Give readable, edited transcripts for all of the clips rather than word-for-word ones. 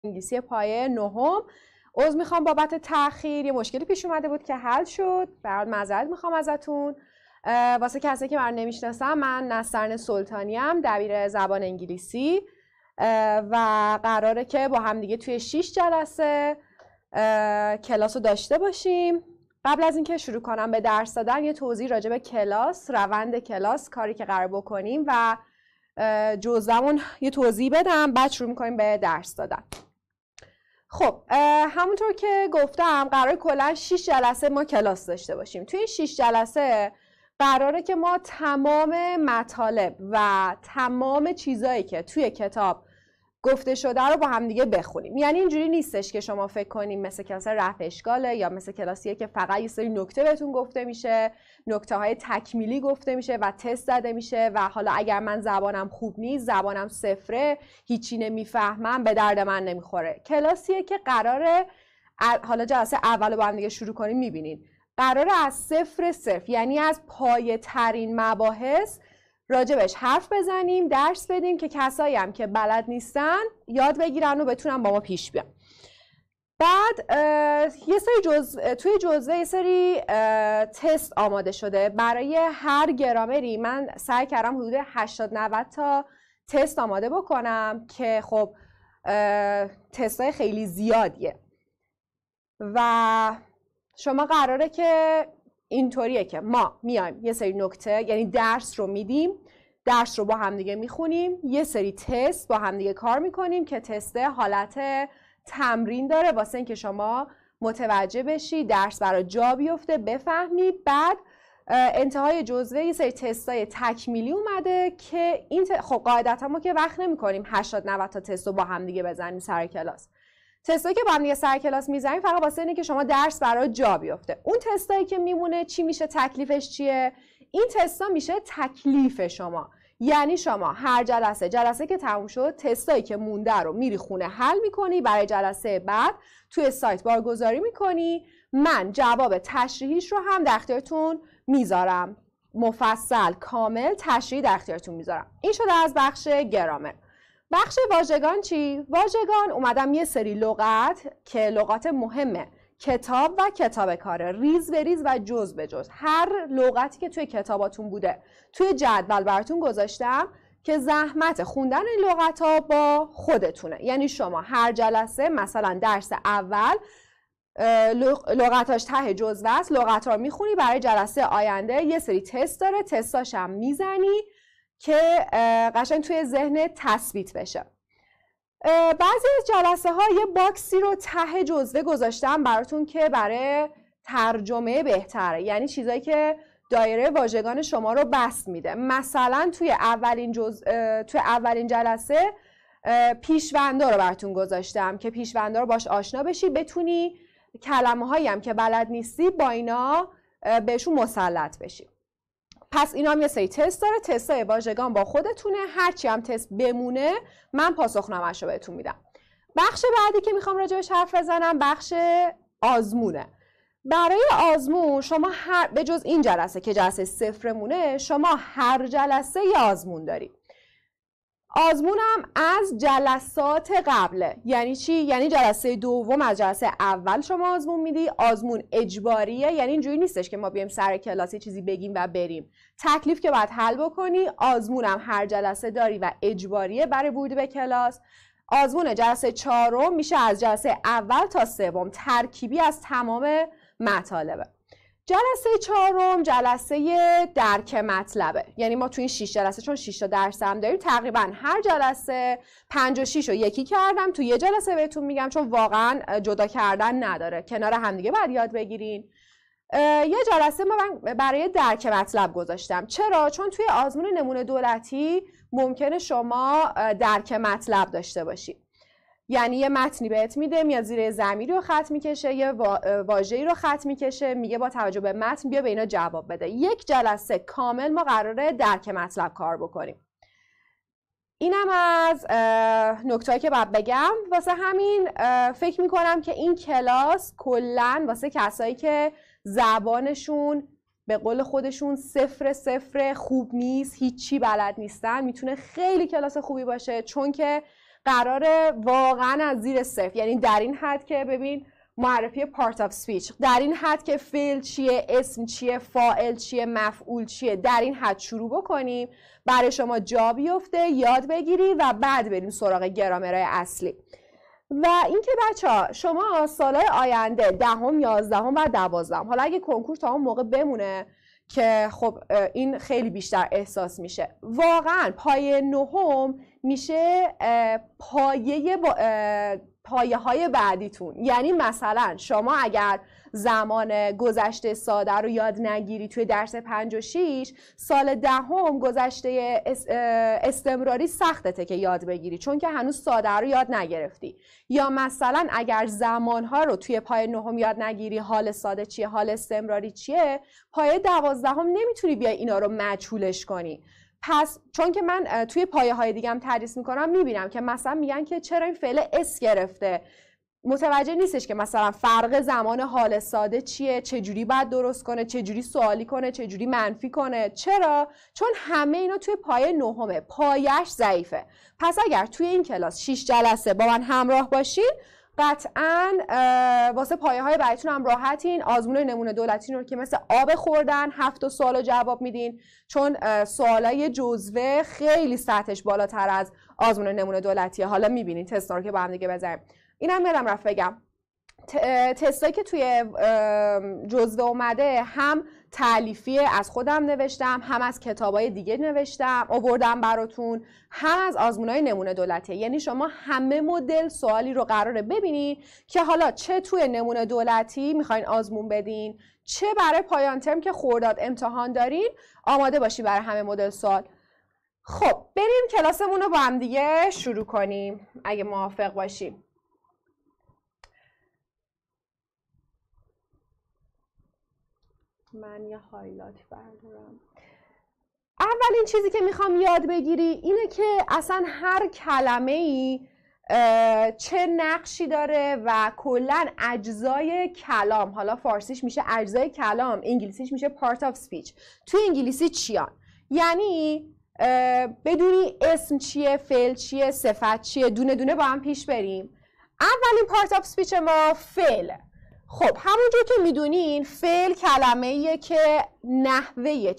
انگلیسی پایه نهم. عذر میخوام بابت تأخیر، یه مشکلی پیش اومده بود که حل شد. برات معذرت میخوام ازتون. واسه کسایی که من نمیشناسم، من نسترن سلطانیم، دبیر زبان انگلیسی و قراره که با هم دیگه توی 6 جلسه کلاس رو داشته باشیم. قبل از اینکه شروع کنم به درس دادن یه توضیح راجع به کلاس، روند کلاس، کاری که قرار بکنیم و جزومون یه توضیح بدم، بعد شروع میکنیم به درس دادن. خب همونطور که گفتم قرار کلا 6 جلسه ما کلاس داشته باشیم. توی این 6 جلسه قراره که ما تمام مطالب و تمام چیزایی که توی کتاب گفته شده رو با هم دیگه بخونیم. یعنی اینجوری نیستش که شما فکر کنیم مثل کلاس رفع اشکاله یا مثل کلاسیه که فقط یه سری نکته بهتون گفته میشه، نکته های تکمیلی گفته میشه و تست زده میشه و حالا اگر من زبانم خوب نیست، زبانم صفره، هیچی نمیفهمم، به درد من نمیخوره. کلاسیه که قراره حالا جلسه اول با هم دیگه شروع کنیم، میبینید قراره از صفر یعنی از پایه ترین مباحث راجبش حرف بزنیم، درس بدیم که کسایی هم که بلد نیستن یاد بگیرن و بتونن با ما پیش بیان. بعد یه سری توی جزوه یه سری تست آماده شده برای هر گرامری. من سعی کردم حدود 80-90 تا تست آماده بکنم که خب تستای خیلی زیادیه و شما قراره که اینطوریه که ما میایم یه سری نکته، یعنی درس رو میدیم، درس رو با همدیگه میخونیم، یه سری تست با همدیگه کار میکنیم که تست حالت تمرین داره واسه اینکه شما متوجه بشی، درس برای جا بیفته، بفهمی. بعد انتهای جزوه یه سری تستای تکمیلی اومده که این خب قاعدتا ما که وقت نمیکنیم 80-90 تا تست رو با همدیگه بزنیم سر کلاس. تستایی که با هم دیگه سر کلاس میزنیم فقط واسه اینه که شما درس برای جا بیفته. اون تستایی که میمونه چی میشه؟ تکلیفش چیه؟ این تستا میشه تکلیف شما. یعنی شما هر جلسه که تموم شد، تستایی که مونده رو میری خونه حل میکنی، برای جلسه بعد توی سایت بارگذاری میکنی. من جواب تشریحیش رو هم در اختیارتون میذارم، مفصل کامل تشریحی در اختیارتون میذارم. این شده از بخش گرامر. بخش واژگان چی؟ واژگان اومدم یه سری لغت که لغات مهمه، کتاب و کتاب کاره، ریز به ریز و جز به جز، هر لغتی که توی کتاباتون بوده توی جدول براتون گذاشتم که زحمت خوندن این لغت ها با خودتونه. یعنی شما هر جلسه مثلا درس اول لغتاش ته جزوه است، لغت ها رو میخونی، برای جلسه آینده یه سری تست داره، تستاش هم میزنی که قشنگ توی ذهن تثبیت بشه. بعضی از جلسه ها یه باکسی رو ته جزوه گذاشتم براتون که برای ترجمه بهتره، یعنی چیزایی که دایره واژگان شما رو بست میده. مثلا توی اولین جلسه پیشوندا رو براتون گذاشتم که پیشوندا رو باش آشنا بشی، بتونی کلمه هایی هم که بلد نیستی با اینا بهشون مسلط بشی. پس اینا هم یه سری تست داره، تستای واژگان با خودتونه، هرچی هم تست بمونه من پاسخنامه‌اش رو بهتون میدم. بخش بعدی که میخوام راجعش حرف بزنم بخش آزمونه. برای آزمون شما به جز این جلسه که جلسه 0 مونه، شما هر جلسه یه آزمون داری. آزمونم از جلسات قبله. یعنی چی؟ یعنی جلسه دوم از جلسه اول شما آزمون میدی. آزمون اجباریه، یعنی اینجوری نیستش که ما بیایم سر کلاس چیزی بگیم و بریم. تکلیف که باید حل بکنی. آزمونم هر جلسه داری و اجباریه برای ورود به کلاس. آزمون جلسه 4 میشه از جلسه اول تا 3، ترکیبی از تمام مطالبه. جلسه 4 جلسه درک مطلبه. یعنی ما توی این 6 جلسه، چون 6 تا درس هم داریم، تقریبا هر جلسه 5 و 6 رو یکی کردم توی یه جلسه بهتون میگم، چون واقعا جدا کردن نداره، کنار همدیگه باید یاد بگیرین. یه جلسه من برای درک مطلب گذاشتم. چرا؟ چون توی آزمون نمونه دولتی ممکنه شما درک مطلب داشته باشی. یعنی یه متنی بهت میده، میاد زیر ضمیری رو خط میکشه، یه واژه‌ای رو خط میکشه، میگه با توجه به متن بیا به اینا جواب بده. یک جلسه کامل ما قراره درک مطلب کار بکنیم. اینم از نکتهایی که باید بگم. واسه همین فکر میکنم که این کلاس کلن واسه کسایی که زبانشون به قول خودشون 0 خوب نیست، هیچی بلد نیستن، میتونه خیلی کلاس خوبی باشه، چون که قراره واقعا از زیر صفر، یعنی در این حد که ببین معرفی پارت آف سپیچ، در این حد که فعل چیه، اسم چیه، فاعل چیه، مفعول چیه، در این حد شروع بکنیم، برای شما جا بیفته، یاد بگیری و بعد بریم سراغ گرامرهای اصلی. و اینکه بچه‌ها شما سالهای آینده 10ام، 11ام و 12ام، حالا اگه کنکور تا اون موقع بمونه که خب این خیلی بیشتر احساس میشه، واقعا پایه 9م میشه پایه های بعدیتون. یعنی مثلا شما اگر زمان گذشته ساده رو یاد نگیری توی درس 5 و 6، سال 10م گذشته استمراری سختته که یاد بگیری، چون که هنوز ساده رو یاد نگرفتی. یا مثلا اگر زمانها رو توی پایه 9م یاد نگیری، حال ساده چیه، حال استمراری چیه، پایه 12م نمیتونی بیای اینا رو مجهولش کنی. پس چون که من توی پایه های دیگه هم تدریس میکنم، میبینم که مثلا میگن که چرا این فعل اس گرفته، متوجه نیستش که مثلا فرق زمان حال ساده چیه، چجوری باید درست کنه، چجوری سوالی کنه، چجوری منفی کنه. چرا؟ چون همه اینا توی پایه 9مه، پایش ضعیفه. پس اگر توی این کلاس 6 جلسه با من همراه باشین، قطعاً واسه پایه های بعدیتون هم راحتین. آزمون نمونه دولتی رو که مثل آب خوردن 7 سوال رو جواب میدین، چون سوالای جزوه خیلی سطحش بالاتر از آزمون نمونه دولتیه. حالا میبینین تستا رو که با هم دیگه بزنیم. اینم یادم رفت بگم، تستایی که توی جزوه اومده هم تالیفی از خودم نوشتم، هم از کتابای دیگه نوشتم آوردم براتون، هم از آزمونای نمونه دولتی. یعنی شما همه مدل سوالی رو قراره ببینید که حالا چه توی نمونه دولتی میخواین آزمون بدین، چه برای پایان ترم که خرداد امتحان دارین، آماده باشی برای همه مدل سوال. خب بریم کلاسمون رو با هم دیگه شروع کنیم اگه موافق باشیم. من یه هایلایت بردارم. اولین چیزی که میخوام یاد بگیری اینه که اصلا هر کلمه‌ای چه نقشی داره و کلاً اجزای کلام، حالا فارسیش میشه اجزای کلام، انگلیسیش میشه part of speech، توی انگلیسی چیان. یعنی بدونی اسم چیه، فعل چیه، صفت چیه، دونه دونه با هم پیش بریم. اولین part of speech ما فعله. خب همونجور که میدونین فعل کلمه‌ایه که نحوه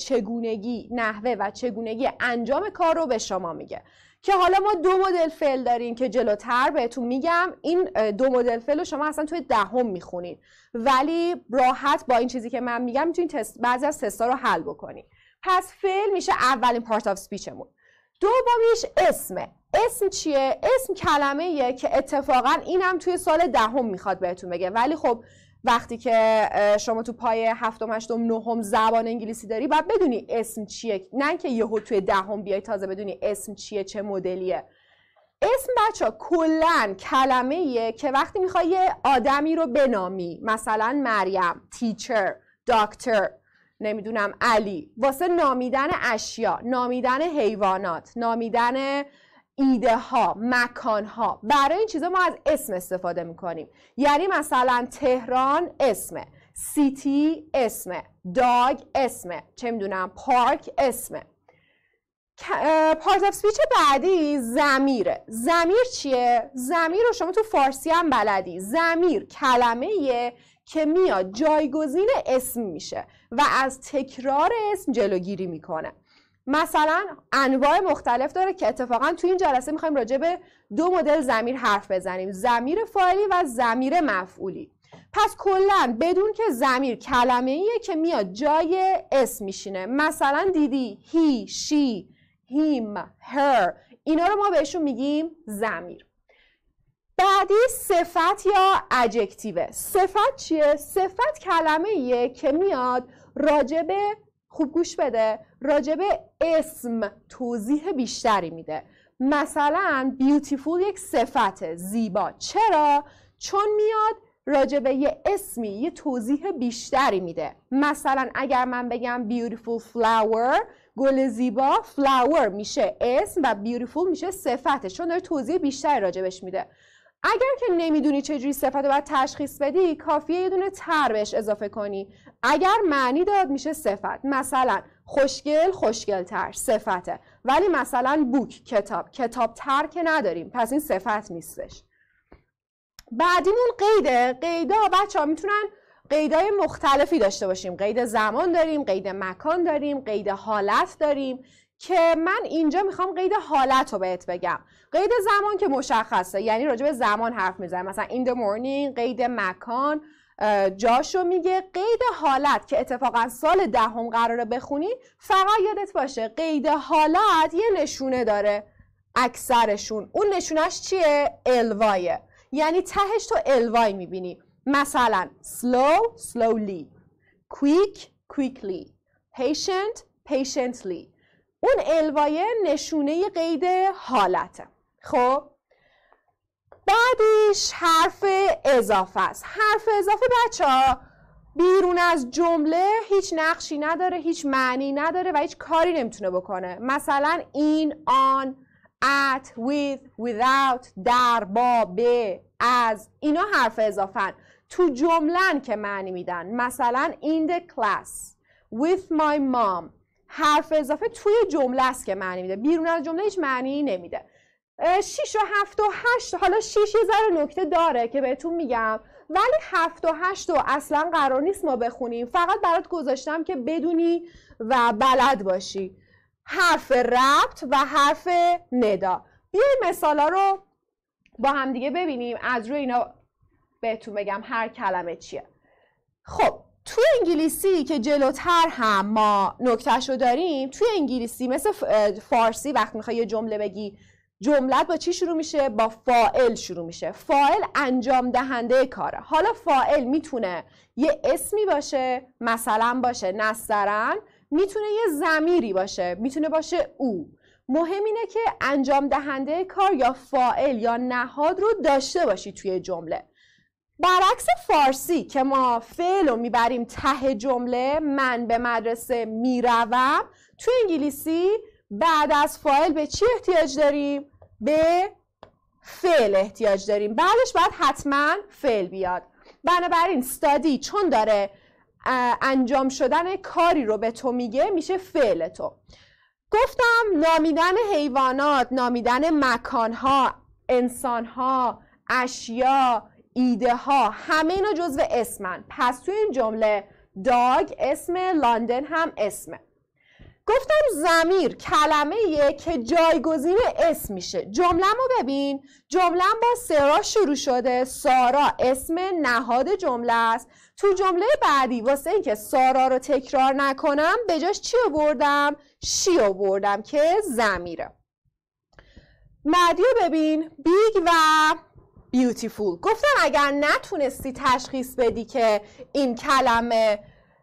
و چگونگی انجام کار رو به شما میگه، که حالا ما 2 مدل فعل داریم که جلوتر بهتون میگم. این 2 مدل فعل رو شما اصلا توی 10م میخونید، ولی راحت با این چیزی که من میگم میتونید بعضی از تستا رو حل بکنید. پس فعل میشه اولین پارت آف سپیچمون. دومیش اسمه. اسم چیه؟ اسم کلمه‌ایه که اتفاقا اینم توی سال 10م میخواد بهتون بگه، ولی خب وقتی که شما تو پای 7م، 8م، 9م زبان انگلیسی داری باید بدونی اسم چیه، نه که یهو توی 10م بیای تازه بدونی اسم چیه، چه مدلیه. اسم بچه‌ها کلاً کلمه‌ایه که وقتی میخوای یه آدمی رو بنامی، مثلا مریم، تیچر، دکتر، نمیدونم علی، واسه نامیدن اشیا، نامیدن حیوانات، نامیدن ایده ها، مکان ها، برای این چیزا ما از اسم استفاده میکنیم. یعنی مثلا تهران اسمه، سیتی اسمه، داگ اسمه، چه میدونم پارک اسمه. پارت آف سپیچ بعدی ضمیره. ضمیر چیه؟ ضمیر رو شما تو فارسی هم بلدی. ضمیر کلمه‌ایه که میاد جایگزین اسم میشه و از تکرار اسم جلوگیری میکنه. مثلا انواع مختلف داره که اتفاقا تو این جلسه میخوایم راجع به 2 مدل ضمیر حرف بزنیم، ضمیر فاعلی و ضمیر مفعولی. پس کلا بدون که ضمیر کلمه‌ایه که میاد جای اسم میشینه. مثلا دیدی he، she، him، her، اینا رو ما بهشون میگیم ضمیر. بعدی صفت یا ادجکتیو. صفت چیه؟ صفت کلمه‌ایه که میاد راجع به، خوب گوش بده، راجع به اسم توضیح بیشتری میده. مثلا beautiful یک صفته، زیبا. چرا؟ چون میاد راجع به یه اسمی یه توضیح بیشتری میده. مثلا اگر من بگم beautiful flower، گل زیبا، flower میشه اسم و beautiful میشه صفته، چون داره توضیح بیشتری راجبش میده. اگر که نمیدونی چجوری صفت رو باید تشخیص بدی، کافیه یه دونه تر بهش اضافه کنی. اگر معنی داد میشه صفت. مثلا خوشگل، خوشگل‌تر صفته، ولی مثلا بوک، کتاب، کتاب‌تر که نداریم، پس این صفت نیستش. بعدیمون قیده. قیدا بچه‌ها میتونن قیدای مختلفی داشته باشیم. قید زمان داریم، قید مکان داریم، قید حالت داریم که من اینجا میخوام قید حالت رو بهت بگم. قید زمان که مشخصه، یعنی راجع به زمان حرف میزنه، مثلا in the morning. قید مکان جاشو میگه. قید حالت که اتفاقا سال 10 قراره بخونی، فقط یادت باشه قید حالت یه نشونه داره، اکثرشون. اون نشونش چیه؟ الوایه، یعنی تهش تو الوای میبینی. مثلا slow، slowly، quick، quickly، patient، patiently. اون الوایه نشونه قید حالته. خب بعدش حرف اضافه است. حرف اضافه بچه‌ها بیرون از جمله هیچ نقشی نداره، هیچ معنی نداره و هیچ کاری نمیتونه بکنه. مثلا in، on، at، with، without، در، با، به، از، اینا حرف اضافه‌ن. تو جمله‌ن که معنی میدن. مثلا in the class with my mom. حرف اضافه توی جمله است که معنی میده، بیرون از جمله هیچ معنی نمیده. 6 و 7 و 8، حالا 6 یه ذره نکته داره که بهتون میگم، ولی 7 و 8 رو اصلا قرار نیست ما بخونیم، فقط برات گذاشتم که بدونی و بلد باشی. حرف ربط و حرف ندا. بیایم مثالا رو با هم دیگه ببینیم، از روی اینا بهتون بگم هر کلمه چیه. خب تو انگلیسی که جلوتر هم ما نکتهش رو داریم، توی انگلیسی مثل فارسی وقتی میخوای یه جمله بگی، جملت با چی شروع میشه؟ با فاعل شروع میشه. فاعل انجام دهنده کاره. حالا فاعل میتونه یه اسمی باشه، مثلا باشه نسترن، میتونه یه ضمیری باشه، میتونه باشه او. مهم اینه که انجام دهنده کار یا فاعل یا نهاد رو داشته باشی توی جمله. برعکس فارسی که ما فعل رو میبریم ته جمله، من به مدرسه میروم، تو انگلیسی بعد از فاعل به چی احتیاج داریم؟ به فعل احتیاج داریم. بعدش باید حتما فعل بیاد. بنابراین study چون داره انجام شدن کاری رو به تو میگه، میشه فعل تو. گفتم نامیدن حیوانات، نامیدن مکانها، انسانها، اشیا، ایده ها، همه اینا جزو اسمن. پس توی این جمله داگ اسم، لندن هم اسمه. گفتم ضمیر کلمه‌ایه که جایگزین اسم میشه. جمله‌مو ببین، جمله‌م با سارا شروع شده. سارا اسم نهاد جمله است. تو جمله بعدی واسه اینکه سارا رو تکرار نکنم به جاش چی آوردم؟ شی آوردم که ضمیره. بعدی رو ببین، بیگ و بیوتیفول. گفتم اگر نتونستی تشخیص بدی که این کلمه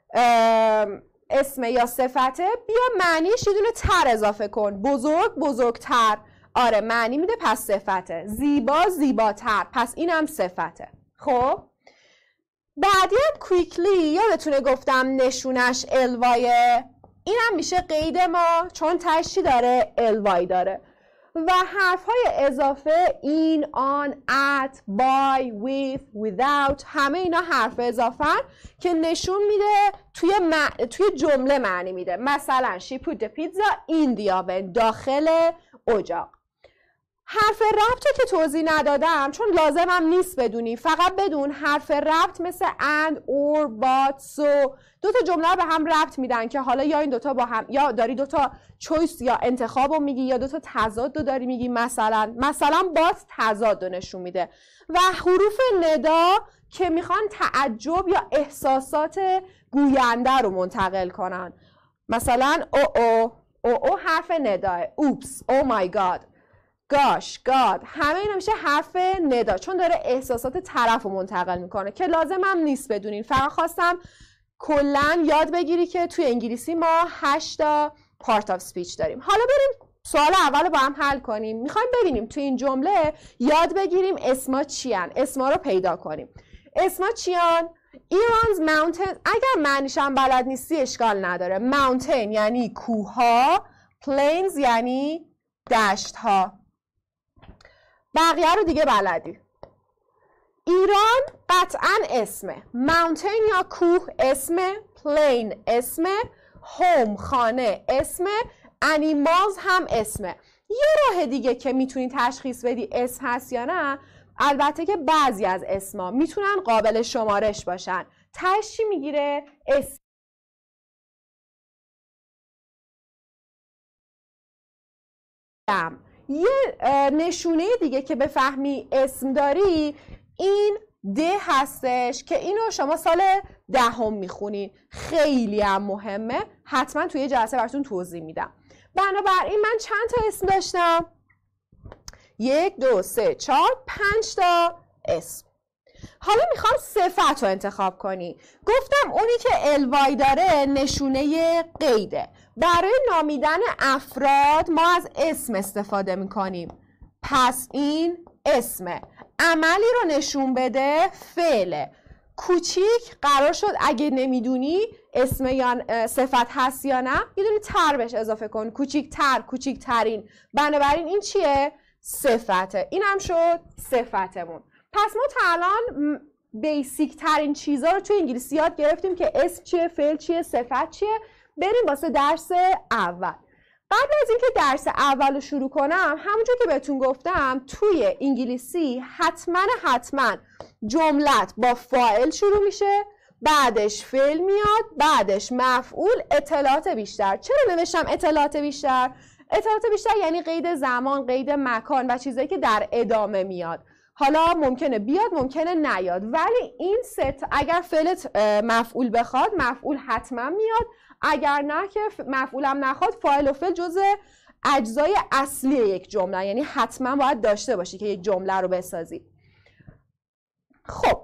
اسم یا صفته، بیا معنیش یه دونه تر اضافه کن. بزرگ، بزرگتر. آره معنی میده، پس صفته. زیبا، زیباتر، پس اینم صفته. خب بعدی هم کویکلی، یادتونه گفتم نشونش الوایه. اینم میشه قید ما چون تشی داره، الوای داره. و حرف‌های اضافه in، on، at، by، with، without، همه اینا حرف اضافه که نشون میده توی جمله معنی میده. مثلا she put the pizza in the oven، داخل اجاق. حرف ربط رو که توضیح ندادم چون لازمم نیست بدونی، فقط بدون حرف ربط مثل and، or، but، so دو تا جمله رو به هم ربط میدن که حالا یا این دوتا با هم، یا داری دوتا چویس یا انتخاب رو میگی، یا دوتا تضاد رو داری میگی. مثلا but تضاد رو نشون میده. و حروف ندا که میخوان تعجب یا احساسات گوینده رو منتقل کنن. مثلا او حرف نداه. اوپس، او مای گاد، گاش، گاد، همه اینا میشه حرف ندا چون داره احساسات طرف رو منتقل میکنه که لازم هم نیست بدونین. فقط خواستم کلن یاد بگیری که توی انگلیسی ما 8 تا پارت آف سپیچ داریم. حالا بریم سوال اول رو با هم حل کنیم. میخوایم ببینیم توی این جمله یاد بگیریم اسما چیان، اسما رو پیدا کنیم. اسما چیان؟ ایرانز ماونتین. اگر معنیش هم بلد نیستی اشکال نداره. ماونتین یعنی کوها، پلینز یعنی دشت ها. بقیه رو دیگه بلدی. ایران قطعا اسمه. ماونتین یا کوه اسمه. پلین اسمه. هوم خانه اسمه. انیمالز هم اسمه. یه راه دیگه که میتونی تشخیص بدی اسم هست یا نه، البته که بعضی از اسما میتونن قابل شمارش باشن. تهش چی میگیره؟ اسم. یه نشونه دیگه که بفهمی اسم داری این ده هستش که اینو شما سال 10 میخونین. خیلی هم مهمه. حتما توی جلسه براتون توضیح میدم. بنابراین من چند تا اسم داشتم؟ 1 2 3 4 5 تا اسم. حالا میخوام صفت رو انتخاب کنی. گفتم اونی که الوای داره نشونه قیده. برای نامیدن افراد ما از اسم استفاده میکنیم. پس این اسمه. عملی رو نشون بده فعله. کوچیک قرار شد اگه نمیدونی اسم یا صفت هست یا نه یه دونه تر بهش اضافه کن. کوچیکتر، کوچیکترین. بنابراین این چیه؟ صفته. این هم شد صفتمون. پس ما تا الان بیسیک ترین چیزا رو توی انگلیسی یاد گرفتیم که اسم چیه، فعل چیه، صفت چیه. بریم واسه درس اول. قبل از اینکه درس اول رو شروع کنم، همونجور که بهتون گفتم توی انگلیسی حتما جملت با فاعل شروع میشه، بعدش فعل میاد، بعدش مفعول، اطلاعات بیشتر. چرا نوشتم اطلاعات بیشتر؟ اطلاعات بیشتر یعنی قید زمان، قید مکان و چیزایی که در ادامه میاد. حالا ممکنه بیاد، ممکنه نیاد، ولی این ست اگر فعلت مفعول بخواد، مفعول حتما میاد. اگر نه که مفعولم نخواد، فاعل و فعل جزء اجزای اصلی یک جمله، یعنی حتما باید داشته باشی که یک جمله رو بسازی. خب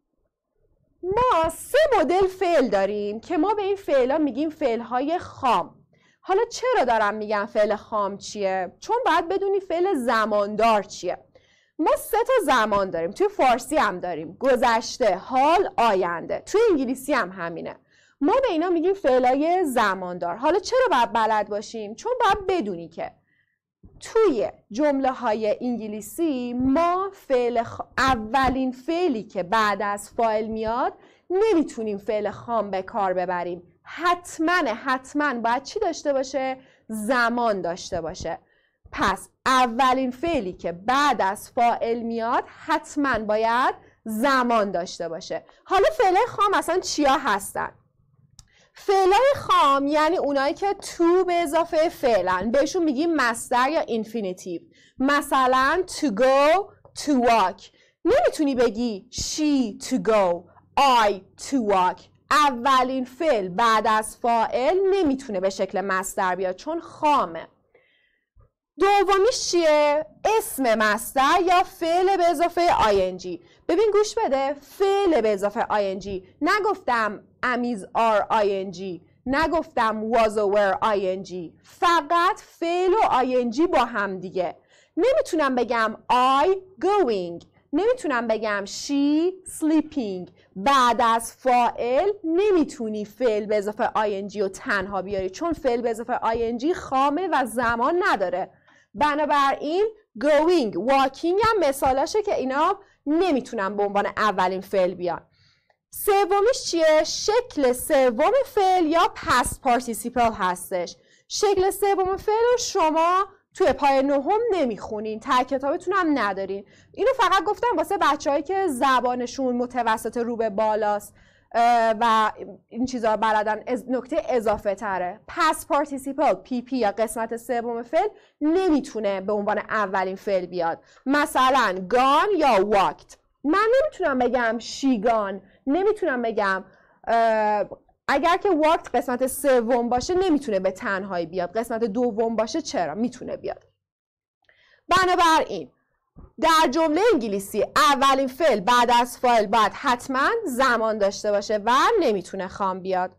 ما 3 مدل فعل داریم که ما به این فعلا میگیم فعل‌های خام. حالا چرا دارم میگم فعل خام چیه؟ چون باید بدونی فعل زماندار چیه. ما 3 تا زمان داریم. توی فارسی هم داریم. گذشته، حال، آینده. توی انگلیسی هم همینه. ما به اینا میگیم فعلای زماندار. حالا چرا باید بلد باشیم؟ چون باید بدونی که توی جمله های انگلیسی ما اولین فعلی که بعد از فاعل میاد نمیتونیم فعل خام به کار ببریم. حتما باید چی داشته باشه؟ زمان داشته باشه. پس اولین فعلی که بعد از فاعل میاد حتما باید زمان داشته باشه. حالا فعلای خام اصلا چیا هستن؟ فعلای خام یعنی اونایی که تو به اضافه فعلن. بهشون میگیم مصدر یا اینفینیتیو. مثلا to go, to walk. نمیتونی بگی she to go, I to walk. اولین فعل بعد از فاعل نمیتونه به شکل مصدر بیاد چون خامه. دومیش چیه؟ اسم مصدر یا فعل به اضافه ing. ببین گوش بده، فعل به اضافه ing. نگفتم am is are ing، نگفتم was or were ing. فقط فعل و ing با هم دیگه. نمیتونم بگم I going، نمیتونم بگم she sleeping. بعد از فاعل نمیتونی فعل به اضافه ing رو تنها بیاری چون فعل به اضافه ing خامه و زمان نداره. بنابراین going، walking هم مثالاشه که اینا نمیتونن به عنوان اولین فعل بیان. سومیش چیه؟ شکل سوم فعل یا past participle هستش. شکل سوم فعل رو شما توی پای نهم نمیخونین، ته کتابتون هم ندارین. اینو فقط گفتم واسه بچه‌هایی که زبانشون متوسط رو به بالاست و این چیزا بلدن. نکته اضافه تره، past participle PP یا قسمت سوم فعل نمیتونه به عنوان اولین فعل بیاد. مثلا gone یا walked. من نمیتونم بگم she gone، نمیتونم بگم اگر که walked قسمت سوم باشه نمیتونه به تنهایی بیاد، قسمت دوم باشه چرا؟ میتونه بیاد. بنابراین در جمله انگلیسی اولین فعل بعد از فاعل باید حتما زمان داشته باشه و نمیتونه خام بیاد.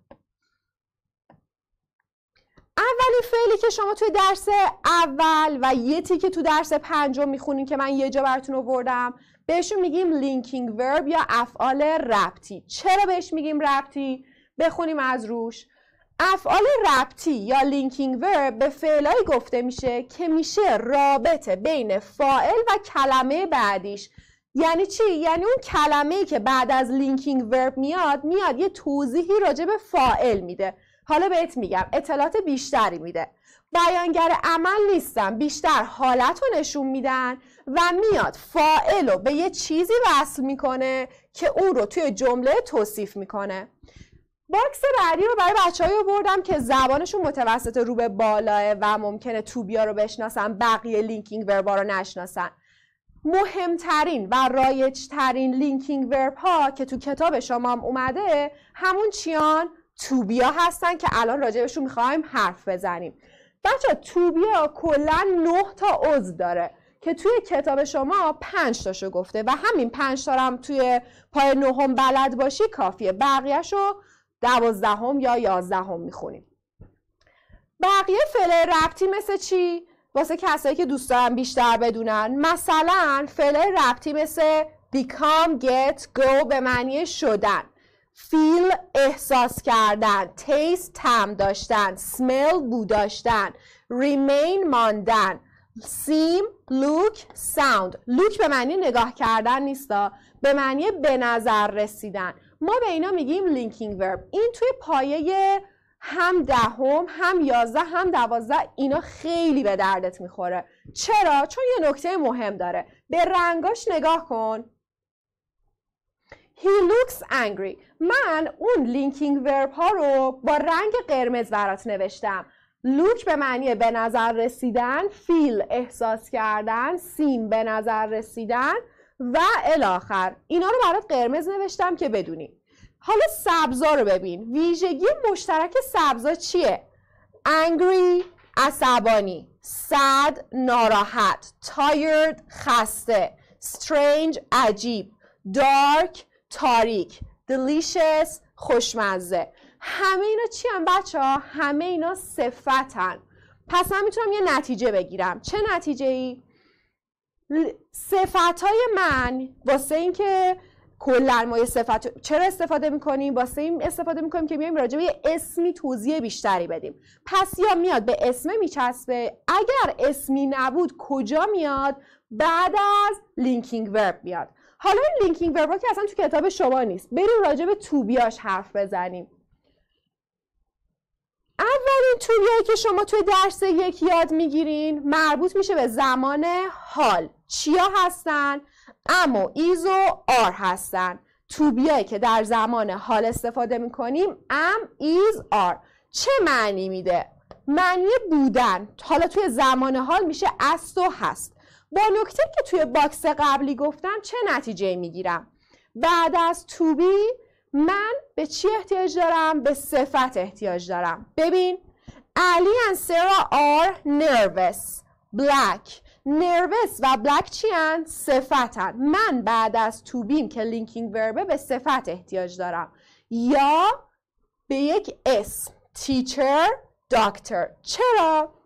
اولین فعلی که شما توی درس اول و یه تیکه تو درس پنجم میخونین که من یه جا براتون آوردم، بهشون میگیم لینکینگ ورب یا افعال ربطی. چرا بهش میگیم ربطی؟ بخونیم از روش. افعال ربطی یا لینکینگ ورب به فعلایی گفته میشه که میشه رابطه بین فاعل و کلمه بعدیش. یعنی چی؟ یعنی اون کلمه‌ای که بعد از لینکینگ ورب میاد یه توضیحی راجع به فاعل میده. حالا بهت میگم اطلاعات بیشتری میده. بیانگر عمل نیستن، بیشتر حالت رو نشون میدن و میاد فاعل رو به یه چیزی وصل میکنه که اون رو توی جمله توصیف میکنه. باکس بعدی رو برای بچه‌هایی آوردم که زبانشون متوسط رو به بالاه و ممکنه تو بیا رو بشناسن، بقیه لینکینگ وربا رو نشناسن. مهمترین و رایجترین لینکینگ ورب ها که تو کتاب شما هم اومده همون چیان؟ تو بیا هستن که الان راجعشون میخوایم حرف بزنیم. بچه تو بیا کلا 9 تا عضو داره که توی کتاب شما 5 تاشو گفته و همین 5 تا هم توی پای 9 بلد باشی کافیه، بقیهشو 12 یا 11 میخونیم. بقیه فعل ربطی مثل چی؟ واسه کسایی که دوست دارن بیشتر بدونن، مثلا فعل ربطی مثل become, get, go به معنی شدن، feel احساس کردن، taste طعم داشتن، smell بو داشتن، remain ماندن، seem, look, sound. look به معنی نگاه کردن نیستا، به معنی به نظر رسیدن. ما به اینا میگیم linking verb. این توی پایه هم 10 هم 11 هم 12 اینا خیلی به دردت میخوره. چرا؟ چون یه نکته مهم داره. به رنگاش نگاه کن. He looks angry. من اون linking verb ها رو با رنگ قرمز برات نوشتم. look به معنی به نظر رسیدن، feel احساس کردن، seem به نظر رسیدن و الاخر. اینا رو برات قرمز نوشتم که بدونی. حالا سبزا رو ببین. ویژگی مشترک سبزا چیه؟ angry عصبانی، sad ناراحت، tired خسته، strange عجیب، dark تاریک، delicious خوشمزه. همه اینا چی هم بچه ها؟ همه اینا صفتن. پس من میتونم یه نتیجه بگیرم. چه نتیجه ای؟ صفتهای من واسه این که کلا ما یه صفت چرا استفاده میکنیم؟ واسه این استفاده میکنیم که میایم راجع به یه اسمی توضیح بیشتری بدیم. پس یا میاد به اسم میچسبه، اگر اسمی نبود کجا میاد؟ بعد از لینکینگ ورب میاد. حالا این لینکینگ ورب که اصلا تو کتاب شما نیست، بریم راجع به تو بیاش حرف بزنیم. اولین تو بیایی که شما توی درس 1 یاد میگیرین مربوط میشه به زمان حال. چیا هستن؟ ام و ایز و آر هستن. تو بیایی که در زمان حال استفاده میکنیم ام، ایز، آر. چه معنی میده؟ معنی بودن. حالا توی زمان حال میشه است و هست. با نکته که توی باکس قبلی گفتم چه نتیجه میگیرم؟ بعد از تو بی من به چی احتیاج دارم؟ به صفت احتیاج دارم. ببین Ali and Sarah are nervous. Black. nervous و black چی هن؟ صفتن. من بعد از to beam که linking verb به صفت احتیاج دارم. یا به یک اسم. teacher, doctor. چرا؟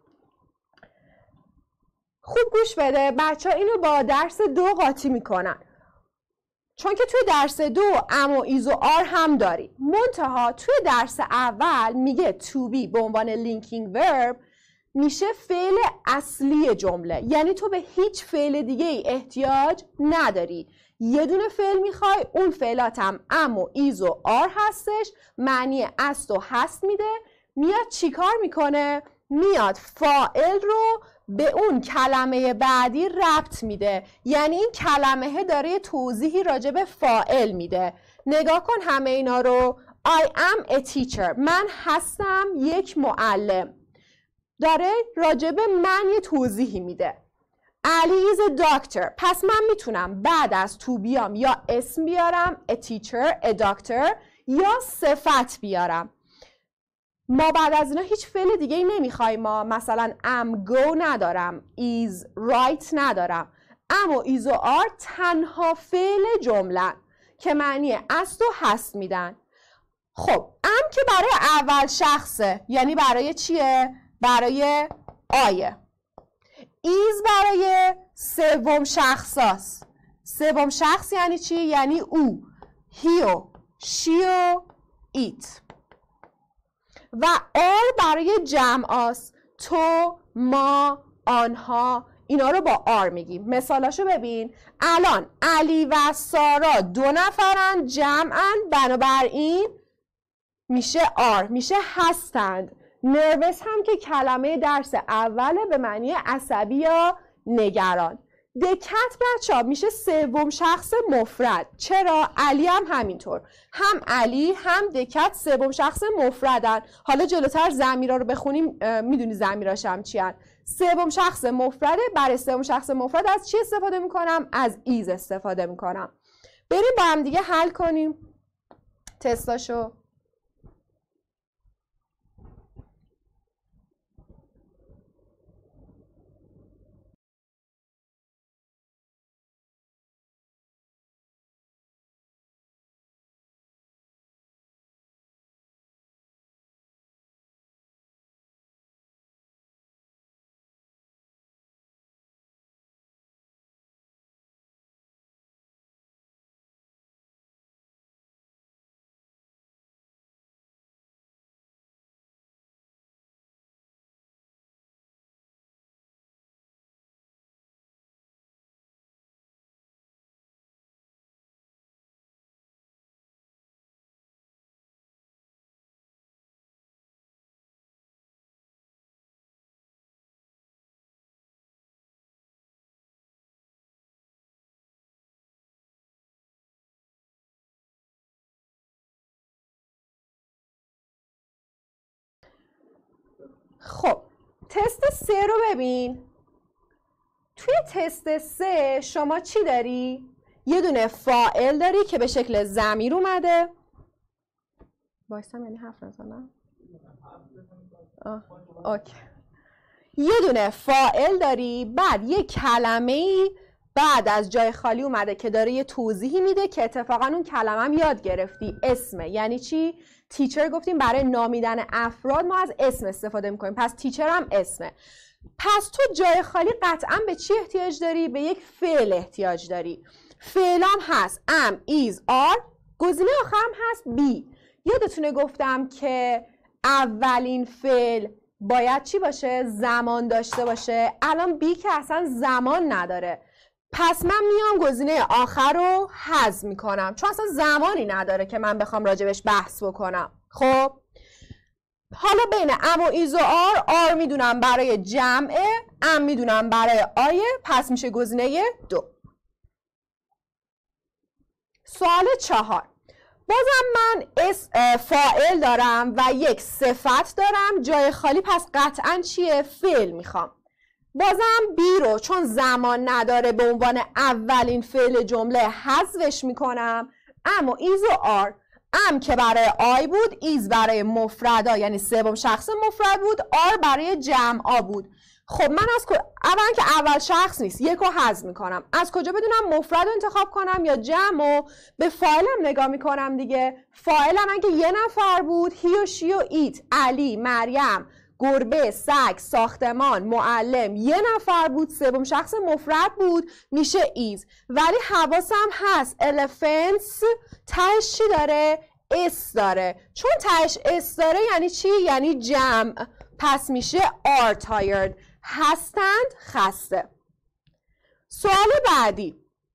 خوب گوش بده. بچه ها اینو با درس 2 قاطی میکنن. چون که توی درس 2 ام و ایز و آر هم داری. منتها توی درس اول میگه to be به عنوان linking verb میشه فعل اصلی جمله. یعنی تو به هیچ فعل دیگه ای احتیاج نداری. یه دونه فعل میخوای، اون فعلات هم ام و ایز و آر هستش، معنی است و هست میده. میاد چیکار میکنه؟ میاد فاعل رو به اون کلمه بعدی ربط میده. یعنی این کلمه داره توضیحی راجع به فاعل میده. نگاه کن همه اینا رو. I am a teacher. من هستم یک معلم. داره راجع به من یه توضیحی میده. Ali is a doctor. پس من میتونم بعد از تو بیام یا اسم بیارم a teacher, a doctor یا صفت بیارم. ما بعد از اینا هیچ فعل دیگه ای نمیخوایم. ما مثلا am go ندارم، is right ندارم. am و is و are تنها فعل جمله که معنی است و هست میدن. خب am که برای اول شخصه، یعنی برای چیه؟ برای آیه. is برای سوم شخصاست. سوم شخص یعنی چی؟ یعنی او. he و she و it. و آر برای جمع است. تو، ما، آنها. اینا رو با آر میگیم. مثالاشو ببین. الان علی و سارا 2 نفرن، جمعن، بنابراین میشه آر، میشه هستند. نروس هم که کلمه درس اوله به معنی عصبی یا نگران. دکت بچه‌ها میشه سوم شخص مفرد. چرا؟ علی هم همینطور. هم علی هم دکت سوم شخص مفردن. حالا جلوتر ضمیرا رو بخونیم میدونی ضمیراش هم چی هن. سوم شخص مفرده. برای سوم شخص مفرد از چی استفاده میکنم؟ از ایز استفاده میکنم. بریم با هم دیگه حل کنیم تستاشو. خب تست 3 رو ببین. توی تست 3 شما چی داری؟ یه دونه فاعل داری که به شکل ضمیر اومده. بایستم یعنی حرف نزنم. اوکی. یه دونه فاعل داری، بعد یه کلمه‌ای بعد از جای خالی اومده که داره یه توضیحی میده که اتفاقا اون کلمه هم یاد گرفتی. اسمه. یعنی چی؟ تیچر گفتیم برای نامیدن افراد ما از اسم استفاده میکنیم، پس تیچر هم اسمه. پس تو جای خالی قطعا به چی احتیاج داری؟ به یک فعل احتیاج داری. فعلام هست am, is, are. گزینه آخرم هست be. یادتونه گفتم که اولین فعل باید چی باشه؟ زمان داشته باشه. الان be که اصلا زمان نداره، پس من میام گزینه آخر رو حذف میکنم چون اصلا زمانی نداره که من بخوام راجبش بحث بکنم. خب حالا بین ام و ایز و آر میدونم برای جمعه، ام میدونم برای آیه، پس میشه گزینه 2. سوال 4. بازم من فاعل دارم و یک صفت دارم، جای خالی، پس قطعا چیه؟ فعل میخوام. بازم بی رو چون زمان نداره به عنوان اولین فعل جمله حذفش میکنم. ام و ایز و آر. ام که برای آی بود، ایز برای مفردا یعنی سوم شخص مفرد بود، آر برای جمعا بود. خب من از اولا که اول شخص نیست، یک رو حذف میکنم. از کجا بدونم مفرد رو انتخاب کنم یا جمع؟ به فاعلم نگاه میکنم دیگه. فاعلم اگه یه نفر بود، هی و شی و ایت، علی، مریم، گربه، سگ، ساختمان، معلم، یه نفر بود، سوم شخص مفرد بود، میشه ایز. ولی حواسم هست elephants تهش چی داره؟ اس داره. چون تهش اس داره یعنی چی؟ یعنی جمع، پس میشه are tired، هستند خسته. سوال بعدی.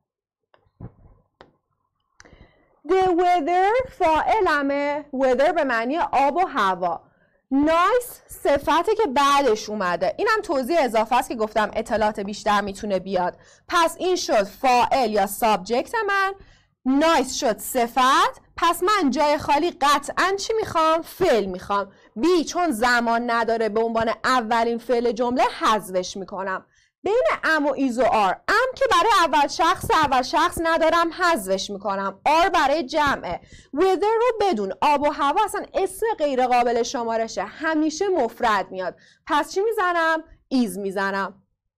The weather فاعلمه، weather به معنی آب و هوا. nice صفته که بعدش اومده. اینم توضیح اضافه است که گفتم اطلاعات بیشتر میتونه بیاد. پس این شد فاعل یا سابجکت من. nice شد صفت. پس من جای خالی قطعا چی میخوام؟ فعل میخوام. بی چون زمان نداره به عنوان اولین فعل جمله حذفش میکنم. بین ام و ایز و آر، ام که برای اول شخص ندارم حذفش میکنم. آر برای جمعه. weather رو بدون آب و هوا اصلا اسم غیر قابل شمارشه، همیشه مفرد میاد. پس چی میزنم؟ ایز میزنم.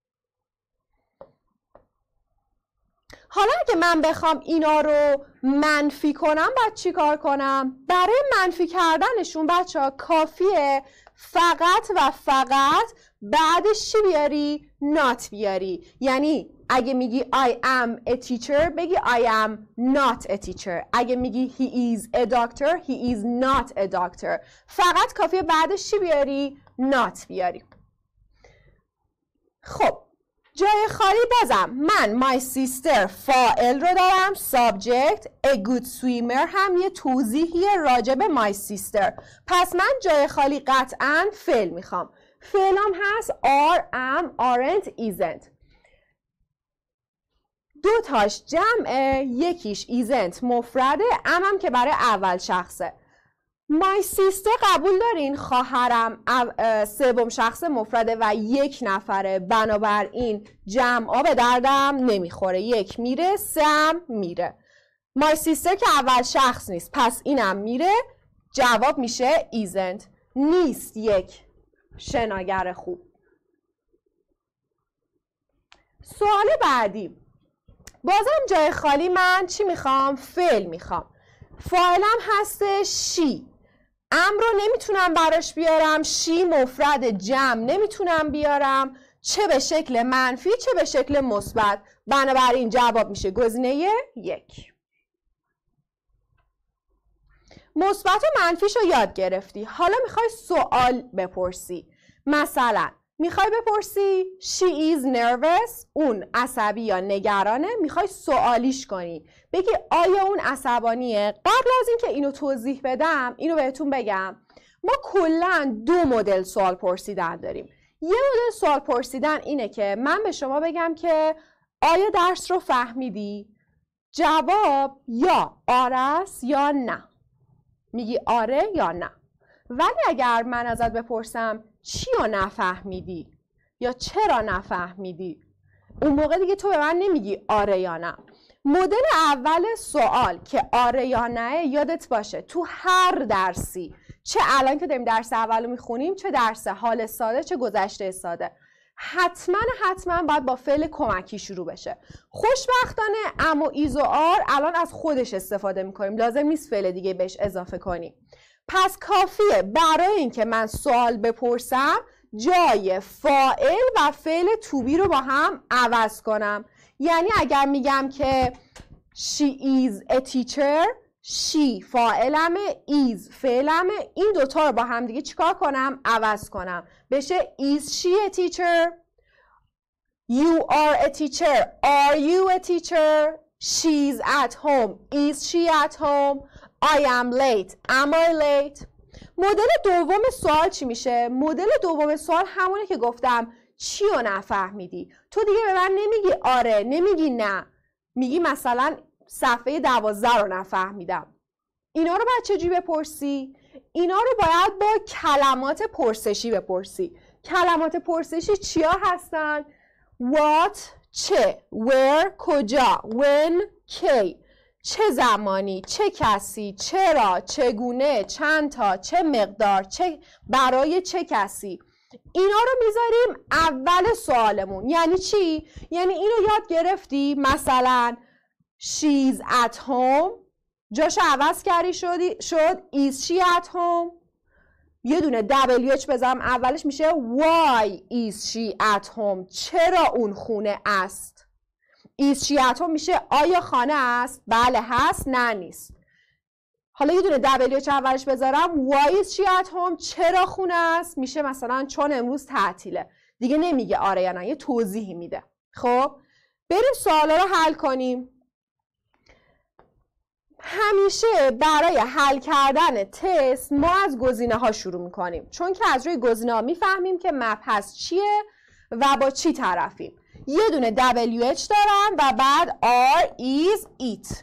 حالا اگه من بخوام اینا رو منفی کنم باید چی کار کنم؟ برای منفی کردنشون بچه ها کافیه فقط و فقط بعدش چی بیاری؟ not بیاری. یعنی اگه میگی I am a teacher بگی I am not a teacher. اگه میگی he is a doctor he is not a doctor. فقط کافیه بعدش چی بیاری؟ not بیاری. خب جای خالی بازم من my sister فاعل رو دارم، subject، a good swimmer هم یه توضیحیه راجع به my sister. پس من جای خالی قطعاً فعل میخوام. فعلم هست are، am، aren't، isn't. دو تاش جمعه، یکیش isn't مفرده، am هم که برای اول شخصه. my sister قبول دارین؟ خواهرم سوم شخص مفرده و یک نفره، بنابراین جمعا به دردم نمیخوره، یک میره، سه هم میره. my sister که اول شخص نیست، پس اینم میره، جواب میشه isn't. نیست یک شناگر خوب. سوال بعدی، بازم جای خالی من چی میخوام؟ فعل میخوام. فاعلم هست شی، ام رو نمیتونم براش بیارم، شی مفرد جمع نمیتونم بیارم، چه به شکل منفی چه به شکل مثبت، بنابراین جواب میشه گزینه یک. مثبت و منفیش رو یاد گرفتی، حالا میخوای سوال بپرسی. مثلا میخوای بپرسی she is nervous، اون عصبی یا نگرانه، میخوای سوالیش کنی، بگی آیا اون عصبانیه؟ قبل از اینکه اینو توضیح بدم اینو بهتون بگم ما کلا دو مدل سوال پرسیدن داریم. یه مدل سوال پرسیدن اینه که من به شما بگم که آیا درس رو فهمیدی؟ جواب یا آره است یا نه، میگی آره یا نه. ولی اگر من ازت بپرسم چی رو نفهمیدی یا چرا نفهمیدی، اون موقع دیگه تو به من نمیگی آره یا نه. مدل اول سوال که آره یا نه، یادت باشه تو هر درسی، چه الان که داریم درس اولو میخونیم، چه درس حال ساده چه گذشته ساده، حتما باید با فعل کمکی شروع بشه. خوشبختانه ام و ایز و آر الان از خودش استفاده میکنیم، لازم نیست فعل دیگه بهش اضافه کنیم. پس کافیه برای اینکه من سوال بپرسم جای فاعل و فعل to be رو با هم عوض کنم. یعنی اگر میگم که she is a teacher، she فاعلمه، is فعلمه، این دوتا رو با هم دیگه چیکار کنم؟ عوض کنم، بشه is she a teacher، you are a teacher، are you a teacher، she's at home، is she at home، I am late، am I late. مدل دوم سوال چی میشه؟ مدل دوم سوال همونه که گفتم چی رو نفهمیدی. تو دیگه به من nemiگی آره، نمیگی نه، میگی مثلا صفحه 12 رو نفهمیدم. اینا رو باید چجوری بپرسی؟ اینا رو باید با کلمات پرسشی بپرسی. کلمات پرسشی چیا هستن؟ what چه، where کجا، when کی، چه زمانی، چه کسی، چرا، چگونه، چند تا، چه مقدار، چه برای چه کسی. اینا رو میذاریم اول سوالمون. یعنی چی؟ یعنی اینو یاد گرفتی، مثلا she's at home جاشو عوض کردی شد is she at home، یه دونه WH بذارم اولش میشه why is she at home، چرا اون خونه است. is she at home میشه آیا خانه است؟ بله هست، نه نیست. حالا یه دونه WH اولش بذارم why is she at home، چرا خونه است؟ میشه مثلا چون امروز تعطیله. دیگه نمیگه آره یا نه، یه توضیحی میده. خب بریم سوالا رو حل کنیم. همیشه برای حل کردن تست ما از گزینه ها شروع میکنیم، چون که از روی گزینه ها میفهمیم که مبحث چیه و با چی طرفیم. یه دونه WH دارم و بعد are is it.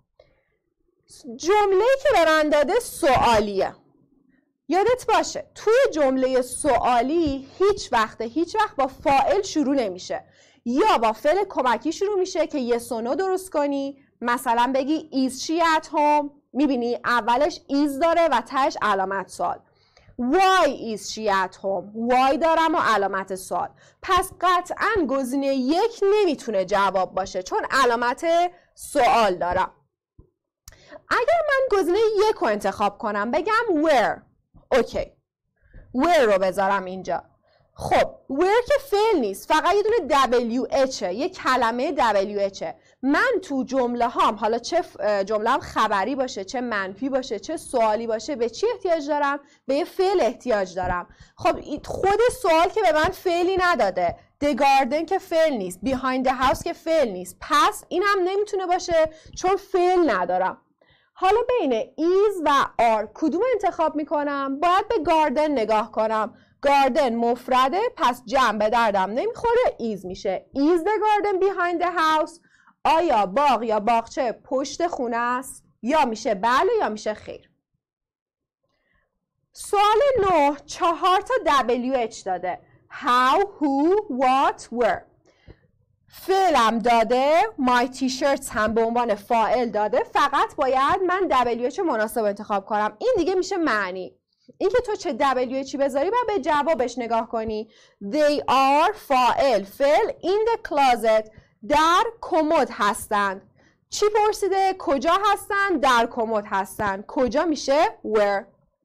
جمله‌ای که به من داده سوالیه. یادت باشه توی جمله سوالی هیچ وقت با فاعل شروع نمیشه، یا با فعل کمکی شروع میشه که yes و no درست کنی. مثلا بگی is she at home، میبینی اولش is داره و تهش علامت سوال. why is she at home، why دارم و علامت سوال. پس قطعا گزینه یک نمیتونه جواب باشه چون علامت سوال دارم. اگر من گزینه یک رو انتخاب کنم بگم where، اوکی where رو بذارم اینجا. خب where که فعل نیست، فقط یه دونه WH، یه کلمه WH. من تو جمله هام، حالا چه جمله هم خبری باشه چه منفی باشه چه سوالی باشه، به چی احتیاج دارم؟ به یه فعل احتیاج دارم. خب خود سوال که به من فعلی نداده، the garden که فعل نیست، behind the house که فعل نیست، پس این هم نمیتونه باشه چون فعل ندارم. حالا بین is و are کدوم انتخاب میکنم؟ باید به garden نگاه کنم. garden مفرده، پس جمع به دردم نمیخوره، is میشه. is the garden behind the house؟ آیا باغ یا باغچه پشت خونه است؟ یا میشه بله یا میشه خیر. سوال 9 4 تا WH داده. How, who, what, where. فعلم داده، my t-shirts هم به عنوان فاعل داده، فقط باید من WH مناسب انتخاب کنم. این دیگه میشه معنی. اینکه تو چه WH بذاری باید به جوابش نگاه کنی. They are فاعل فعل in the closet در کمد هستند. چی پرسیده؟ کجا هستند؟ در کمد هستند. کجا میشه where.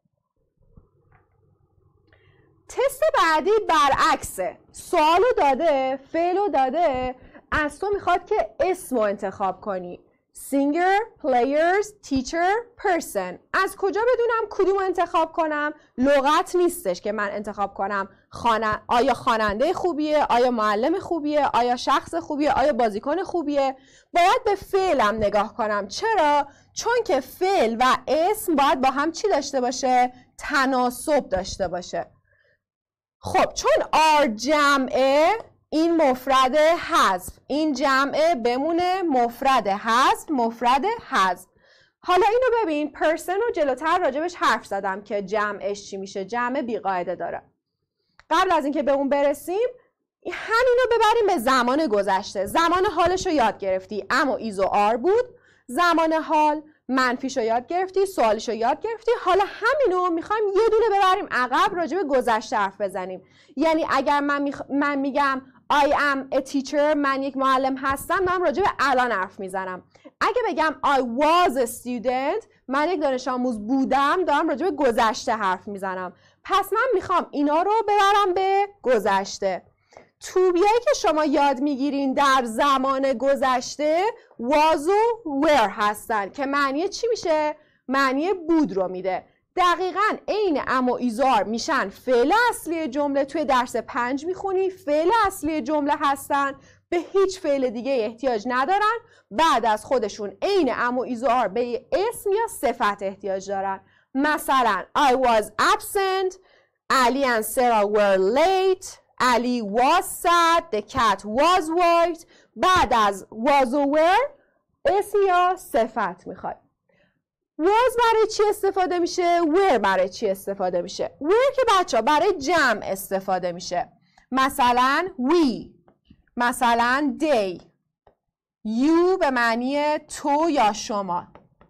تست بعدی برعکسه. سوالو داده، فعلو داده، از تو میخواد که اسمو انتخاب کنی. singer, players, teacher, person. از کجا بدونم کدوم انتخاب کنم؟ لغت نیستش که من انتخاب کنم آیا خواننده خوبیه، آیا معلم خوبیه، آیا شخص خوبیه، آیا بازیکن خوبیه. باید به فعلم نگاه کنم. چرا؟ چون که فعل و اسم باید با هم چی داشته باشه؟ تناسب داشته باشه. خب چون آر جمعه، این مفرد حذف، این جمعه بمونه، مفرد حذف، مفرد حذف. حالا اینو ببین، پرسن رو جلوتر راجبش حرف زدم که جمعش چی میشه. جمع بیقاعده داره. قبل از اینکه به اون برسیم همینو ببریم به زمان گذشته. زمان حالش رو یاد گرفتی، اما ایز و آر بود. زمان حال منفیش رو یاد گرفتی، سوالش رو یاد گرفتی. حالا همینو میخوایم یه دونه ببریم عقب، راجع به گذشته حرف بزنیم. یعنی اگر من میگم I am a teacher، من یک معلم هستم، من راجع به الان حرف میزنم. اگه بگم I was a student، من یک دانش آموز بودم، دارم راجع به گذشته حرف میزنم. پس من میخوام اینا رو ببرم به گذشته. توبیایی که شما یاد میگیرین در زمان گذشته was و were هستن که معنی چی میشه؟ معنی بود رو میده. دقیقاً عین ام و ایزار میشن فعل اصلی جمله. توی درس 5 میخونی فعل اصلی جمله هستن، به هیچ فعل دیگه احتیاج ندارن. بعد از خودشون عین ام و ایزار به اسم یا صفت احتیاج دارن. مثلا I was absent، Ali and Sarah were late، Ali was sad، the cat was white. بعد از was و were اسم یا صفت میخواد. was برای چی استفاده میشه؟ were برای چی استفاده میشه؟ were که بچه برای جمع استفاده میشه. مثلا we، مثلا they. you به معنی تو یا شما،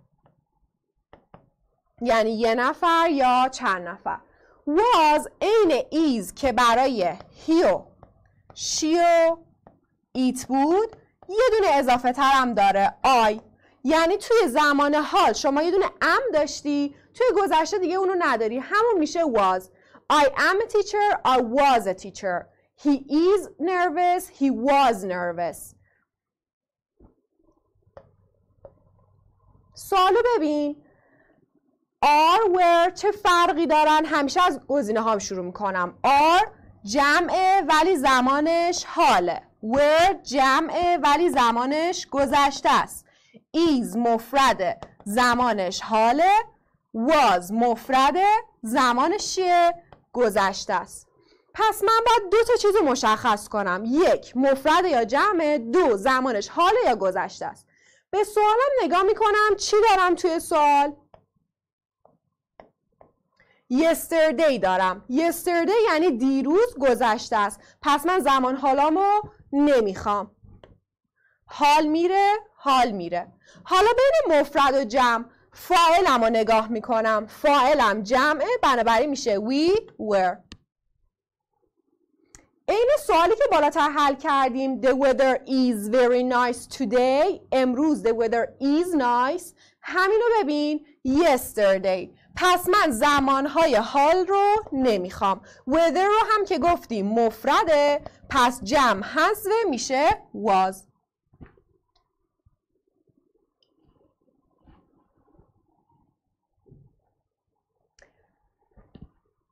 یعنی یه نفر یا چند نفر. was عین is که برای he و she و it بود، یه دونه اضافه تر هم داره I. یعنی توی زمان حال شما یه دونه ام داشتی، توی گذشته دیگه اونو نداری، همون میشه was. I am a teacher، I was a teacher. He is nervous، he was nervous. سوالو ببین. are were چه فرقی دارن؟ همیشه از گزینه هام شروع میکنم. are جمعه ولی زمانش حاله. were جمعه ولی زمانش گذشته است. is مفرده زمانش حاله. was مفرده زمانش چیه؟ گذشته است. پس من باید دو تا چیز مشخص کنم. یک، مفرده یا جمعه. دو، زمانش حاله یا گذشته است. به سوالم نگاه میکنم چی دارم توی سوال؟ yesterday دارم. yesterday یعنی دیروز، گذشته است. پس من زمان حالامو نمیخوام. حال میره، حال میره. حالا بین مفرد و جمع فاعلم رو نگاه میکنم. فاعلم جمعه، بنابراین میشه we were. این سوالی که بالاتر حل کردیم the weather is very nice today، امروز the weather is nice، همینو ببین yesterday. پس من زمانهای حال رو نمیخوام. weather رو هم که گفتیم مفرده، پس جمع حذف میشه was.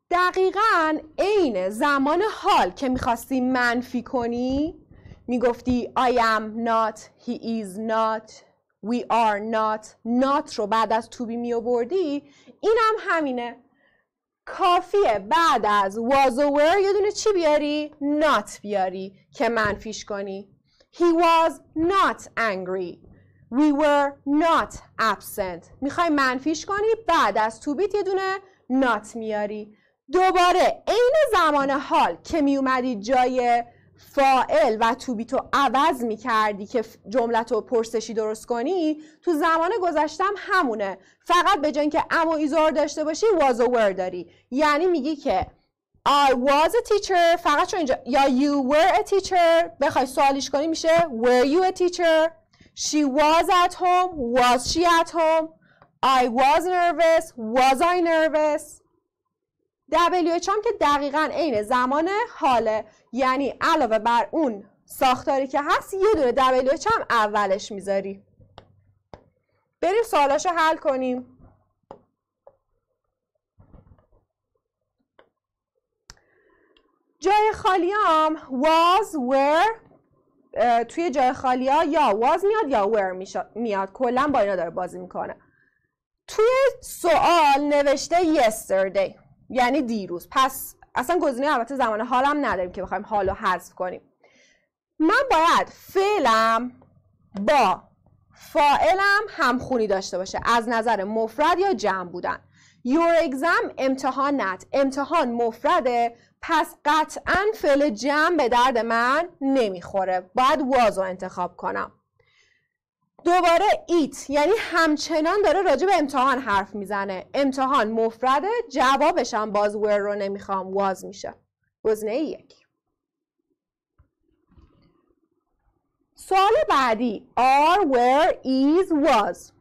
دقیقاً عین زمان حال که میخواستی منفی کنی میگفتی I am not, he is not, we are not. not رو بعد از to be میآوردی. اینم همینه. کافیه بعد از was و were یه دونه چی بیاری؟ not بیاری که منفیش کنی. He was not angry. We were not absent. میخوای منفیش کنی بعد از to be یه دونه not میاری. دوباره عین زمان حال که میومدی جای فاعل و to be تو عوض میکردی که جملتو پرسشی درست کنی، تو زمان گذشتم همونه، فقط به جای اینکه ام و ایزار داشته باشی was و were داری. یعنی میگی که I was a teacher، فقط چون اینجا یا you were a teacher بخوای سوالیش کنی میشه were you a teacher. She was at home، was she at home. I was nervous، was I nervous. WH هم که دقیقاً عین زمان حاله، یعنی علاوه بر اون ساختاری که هست یه دونه WH هم اولش میذاری. بریم سوالاشو حل کنیم. جای خالیام was were، توی جای خالیا یا was میاد یا were میاد، کلا با اینا داره بازی میکنه. توی سوال نوشته yesterday یعنی دیروز، پس اصلا گزینه البته زمان حالم نداریم که بخوایم حالو حذف کنیم. من باید فعلم با فاعلم همخونی داشته باشه از نظر مفرد یا جمع بودن. Your exam امتحانت، امتحان مفرده، پس قطعاً فعل جمع به درد من نمیخوره، باید was رو انتخاب کنم. دوباره ایت یعنی همچنان داره راجع به امتحان حرف میزنه، امتحان مفرده، جوابش هم باز were رو نمیخوام، was میشه. گزینه 1. سوال بعدی are were is was.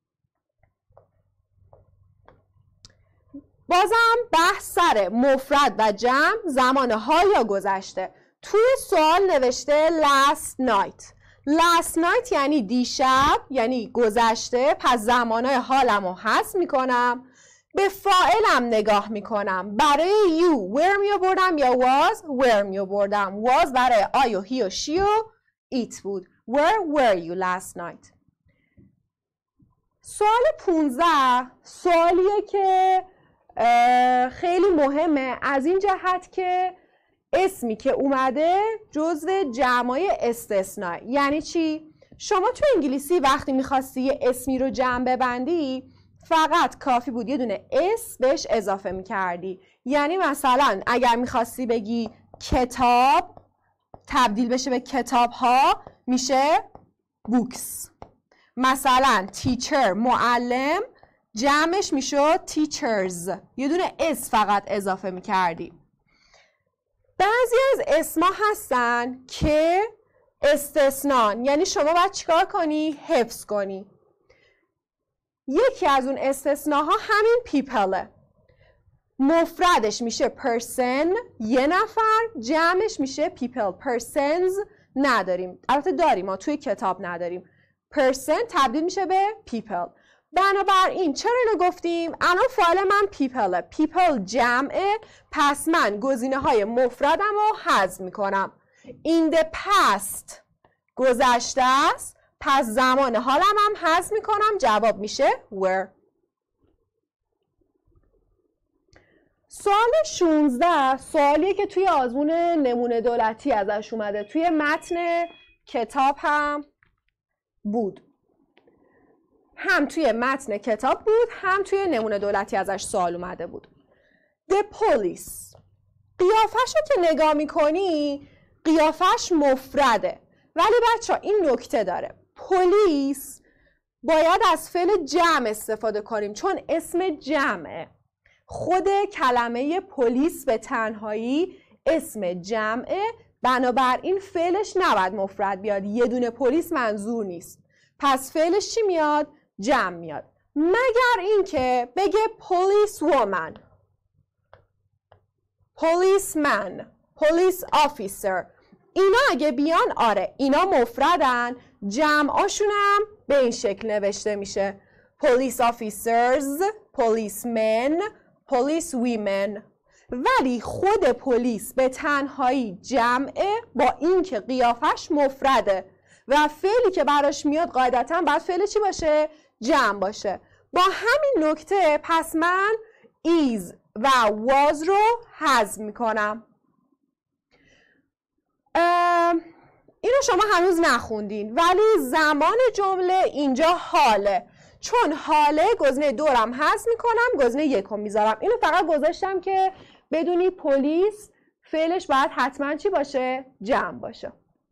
بازم بحث سر مفرد و جمع، زمان حال یا گذشته. توی سوال نوشته last night. last night یعنی دیشب، یعنی گذشته، پس زمانهای حالم رو حذف میکنم، به فاعلم نگاه میکنم. برای you were میابردم یا was were میابردم. was برای I و he و she و it بود. Where were you last night. سوال 15 سوالیه که خیلی مهمه از این جهت که اسمی که اومده جزو جمعای استثناء. یعنی چی؟ شما تو انگلیسی وقتی میخواستی یه اسمی رو جمع ببندی فقط کافی بود یه دونه اس بهش اضافه میکردی. یعنی مثلا اگر میخواستی بگی کتاب تبدیل بشه به کتاب ها میشه books. مثلا teacher معلم جمعش میشد teachers، یه دونه اس فقط اضافه میکردی. بعضی از اسما هستن که استثنان، یعنی شما باید چیکار کنی؟ حفظ کنی. یکی از اون استثناها همین پیپله. مفردش میشه person یه نفر، جمعش میشه people. persons نداریم، البته داریم ما توی کتاب نداریم. person تبدیل میشه به people. بنابراین چرا اینو گفتیم؟ الان فعال من پیپله، پیپل جمعه، پس من گزینه های مفردم رو حذف میکنم. in the past گذشته است، پس زمان حالم هم حذف میکنم، جواب میشه were. سوال 16 سوالیه که توی آزمون نمونه دولتی ازش اومده، توی متن کتاب هم بود، هم توی متن کتاب بود هم توی نمونه دولتی ازش سوال اومده بود. The police قیافش رو که نگاه میکنی قیافش مفرده، ولی بچه این نکته داره، پلیس باید از فعل جمع استفاده کنیم چون اسم جمعه. خود کلمه پلیس به تنهایی اسم جمعه، بنابراین فعلش نباید مفرد بیاد، یه دونه پلیس منظور نیست، پس فعلش چی میاد؟ جمع میاد. مگر اینکه بگه police woman، policeman، police officer، اینا اگه بیان آره اینا مفردن، جمعاشونم به این شکل نوشته میشه police officers، policemen، police women. ولی خود پلیس به تنهایی جمعه با اینکه قیافش مفرده و فعلی که براش میاد قاعدتا باید فعل چی باشه؟ جمع باشه. با همین نکته پس من is و was رو حذف میکنم. اینو شما هنوز نخوندین ولی زمان جمله اینجا حاله، چون حاله گزینه 2 رو هم حذف میکنم، گزینه 1 رو میذارم. اینو فقط گذاشتم که بدونی پلیس فعلش باید حتما چی باشه؟ جمع باشه.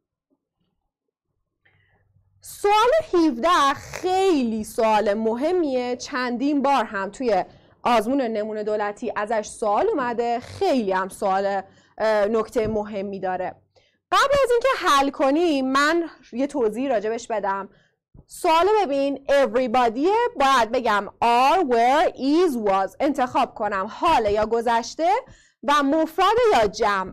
سوال 17 خیلی سوال مهمیه، چندین بار هم توی آزمون نمونه دولتی ازش سوال اومده، خیلی هم سوال نکته مهمی داره. قبل از اینکه حل کنیم من یه توضیح راجبش بدم. سوال ببین everybody باید بگم are, were, is, was، انتخاب کنم حال یا گذشته و مفرد یا جمع.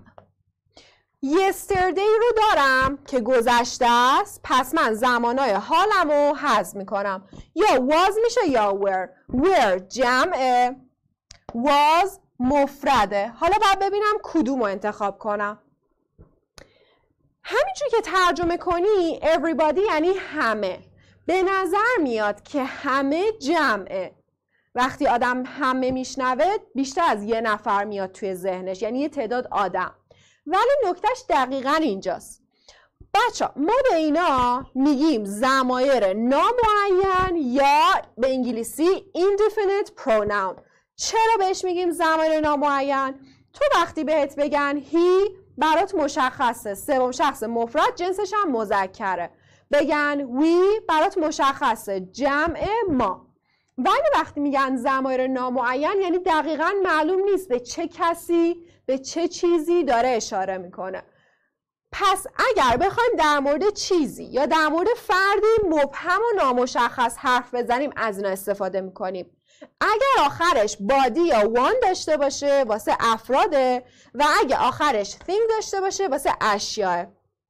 yesterday رو دارم که گذشته است، پس من زمانهای حالم رو حذف میکنم. یا was میشه یا were جمعه، was مفرده. حالا باید ببینم کدوم رو انتخاب کنم. همینجور که ترجمه کنی everybody یعنی همه. به نظر میاد که همه جمعه. وقتی آدم همه میشنوه بیشتر از یه نفر میاد توی ذهنش، یعنی یه تعداد آدم. ولی نکتهش دقیقاً اینجاست. بچه ما به اینا میگیم ضمایر نامعین یا به انگلیسی indefinite pronoun. چرا بهش میگیم ضمایر نامعین؟ تو وقتی بهت بگن he برات مشخصه، سوم شخص مفرد جنسش هم مذکره. بگن we برات مشخصه، جمع ما. ولی وقتی میگن ضمایر نامعین یعنی دقیقاً معلوم نیست به چه کسی، به چه چیزی داره اشاره میکنه. پس اگر بخوایم در مورد چیزی یا در مورد فردی مبهم و نامشخص حرف بزنیم از اینا استفاده میکنیم. اگر آخرش body یا one داشته باشه واسه افراده و اگر آخرش thing داشته باشه واسه اشیاء.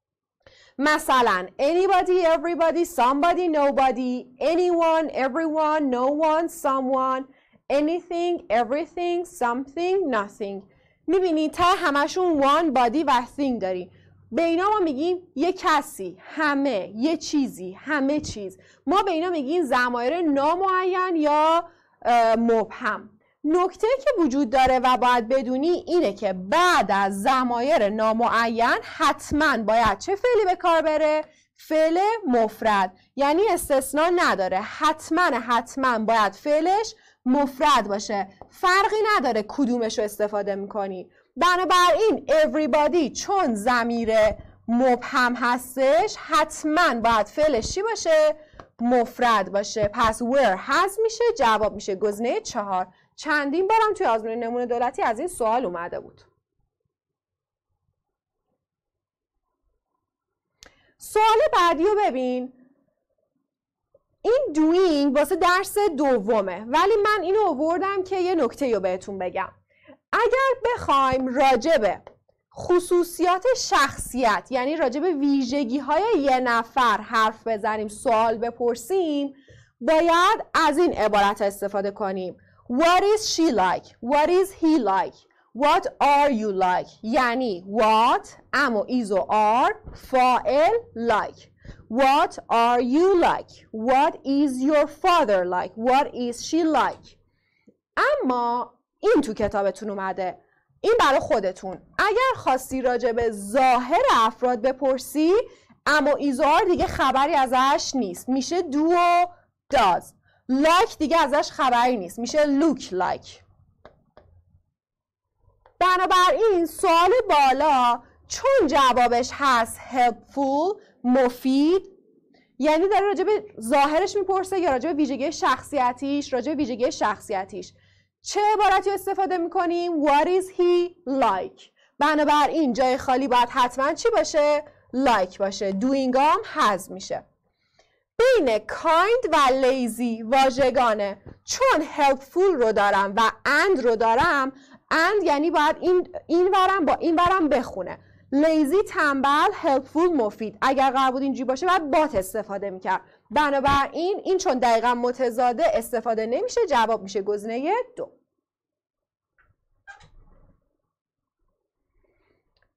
مثلا anybody, everybody, somebody, nobody, anyone, everyone, no one, someone, anything, everything, something, nothing. میبینی تا همشون one, body و thing داری. به اینا ما میگیم یه کسی، همه، یه چیزی، همه چیز. ما به اینا میگیم ضمایر نامعین یا مبهم. نکته که وجود داره و باید بدونی اینه که بعد از ضمایر نامعین حتما باید چه فعلی به کار بره؟ فعل مفرد. یعنی استثناء نداره، حتما باید فعلش مفرد باشه. فرقی نداره کدومش رو استفاده میکنی. بنابراین everybody چون ضمیر مبهم هستش حتما باید فعلش چی باشه؟ مفرد باشه. پس were حذف میشه، جواب میشه گزینه 4. چندین بارم توی آزمون نمونه دولتی از این سوال اومده بود. سوال بعدی رو ببین. این doing واسه درس دومه ولی من اینو آوردم که یه نکته رو بهتون بگم. اگر بخوایم راجب خصوصیات شخصیت یعنی راجب ویژگی های یه نفر حرف بزنیم، سوال بپرسیم، باید از این عبارت استفاده کنیم. What is she like? What is he like? What are you like? یعنی what اما is و are فاعل like. What are you like? What is your father like? What is she like? اما این تو کتابتون اومده، این برای خودتون. اگر خواستی راجع به ظاهر افراد بپرسی اما is و are دیگه خبری ازش نیست، میشه do و does. like دیگه ازش خبری نیست، میشه look like. بنابراین سوال بالا چون جوابش هست helpful مفید، یعنی داره راجع به ظاهرش میپرسه یا راجع به ویژگی شخصیتیش؟ راجع به ویژگی شخصیتیش. چه عبارتی استفاده میکنیم؟ What is he like؟ بنابراین جای خالی باید حتما چی باشه؟ like باشه. doing هم حذف میشه. بین kind و lazy واژگانه. چون helpful رو دارم و and رو دارم، and یعنی باید این ورم با این ورم بخونه. lazy تنبل، helpful مفید. اگر قرار بود اینجوری باشه باید بات استفاده میکرد. بنابراین این چون دقیقا متضاده استفاده نمیشه، جواب میشه گزینه 2.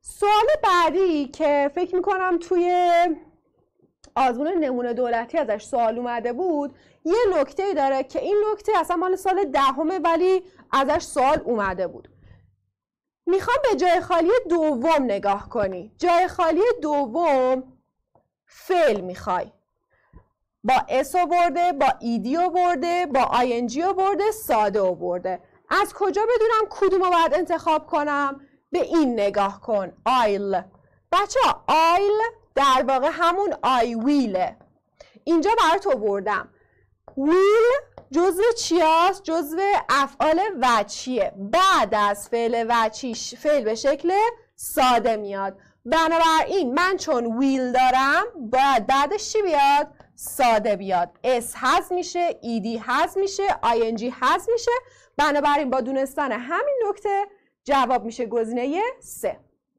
سوال بعدی که فکر میکنم توی آزمون نمونه دولتی ازش سوال اومده بود، یه نکته داره که این نکته اصلا مال سال 10 ولی ازش سوال اومده بود. میخوام به جای خالی دوم نگاه کنی. جای خالی دوم فعل میخوای. با اس آورده، با ایدی آورده، با آینجی آورده، ساده آورده. از کجا بدونم کدومو باید انتخاب کنم؟ به این نگاه کن. I'll. بچه ها I'll در واقع همون I willه. اینجا برات آوردم. will جزو چی هست؟ جزو افعال وجهیه. بعد از فعل وجهیش فعل به شکل ساده میاد. بنابراین من چون will دارم باید بعدش چی بیاد؟ ساده بیاد. اس حذف میشه، ایدی حذف میشه، آینجی حذف میشه. بنابراین با دونستن همین نکته جواب میشه گزینه 3.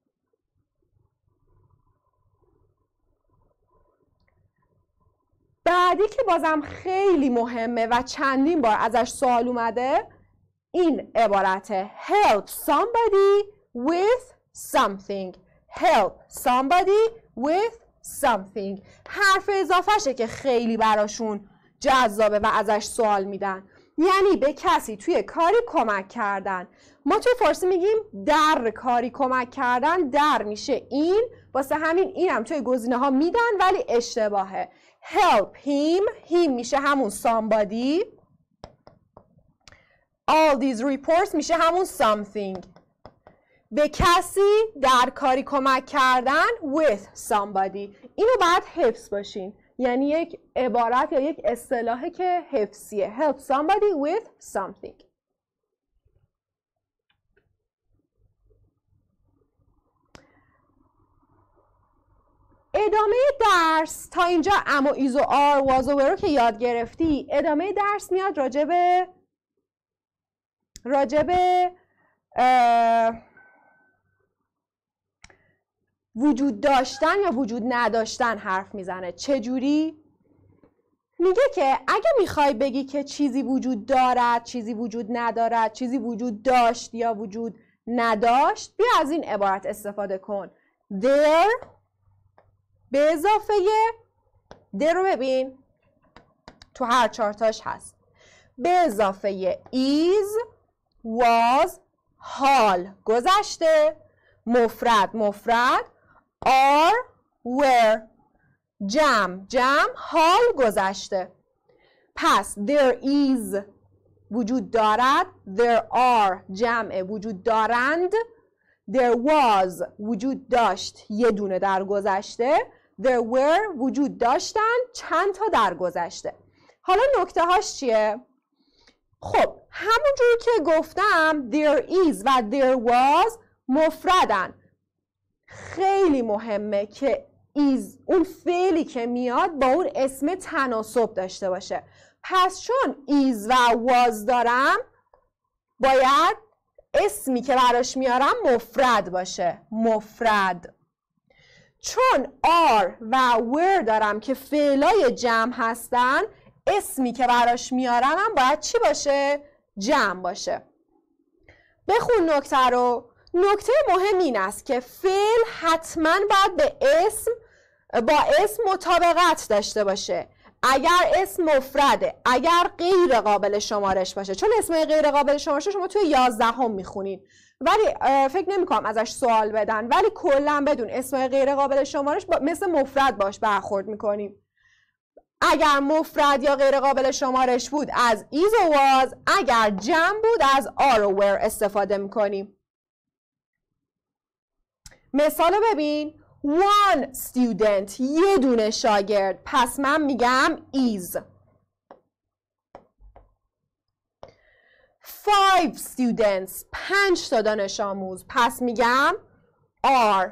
بعدی که بازم خیلی مهمه و چندین بار ازش سوال اومده این عبارته help somebody with something. help somebody with something. حرف اضافهشه که خیلی براشون جذابه و ازش سوال میدن. یعنی به کسی توی کاری کمک کردن. ما توی فارسی میگیم در کاری کمک کردن، در میشه این، واسه همین اینم توی گزینه ها میدن ولی اشتباهه. help him میشه همون somebody. all these reports میشه همون something. به کسی در کاری کمک کردن with somebody. اینو باید حفظ باشین. یعنی یک عبارت یا یک اصطلاحی که حفظیه. help somebody with something. ادامه درس تا اینجا ام و ایز و آر واز و رو که یاد گرفتی، ادامه درس میاد راجب وجود داشتن یا وجود نداشتن حرف میزنه. چجوری؟ میگه که اگه میخوای بگی که چیزی وجود دارد، چیزی وجود ندارد، چیزی وجود داشت یا وجود نداشت، بیا از این عبارت استفاده کن. there به اضافه there رو ببین تو هر چارتاش هست. به اضافه is، was، حال گذشته، مفرد are، were جمع حال گذشته. پس there is وجود دارد، there are جمع وجود دارند، there was وجود داشت یه دونه در گذشته، there were وجود داشتن چند تا در گذشته. حالا نکته هاش چیه؟ خب همونجور که گفتم there is و there was مفردن. خیلی مهمه که is اون فعلی که میاد با اون اسم تناسب داشته باشه. پس چون is و was دارم باید اسمی که براش میارم مفرد باشه. مفرد. چون are و were دارم که فعلای جمع هستن، اسمی که براش میارم هم باید چی باشه؟ جمع باشه. بخون نکته رو. نکته مهم این است که فعل حتما باید با اسم مطابقت داشته باشه. اگر اسم مفرده، اگر غیر قابل شمارش باشه، چون اسم غیر قابل شمارش شما توی 11 میخونین ولی فکر نمی کنم ازش سوال بدن، ولی کلا بدون اسم غیر قابل شمارش مثل مفرد باش برخورد میکنیم. اگر مفرد یا غیر قابل شمارش بود از is و was، اگر جمع بود از are و were استفاده میکنیم. مثال ببین. one student یه دونه شاگرد، پس من میگم is. 5 students 5 تا دانش آموز، پس میگم are.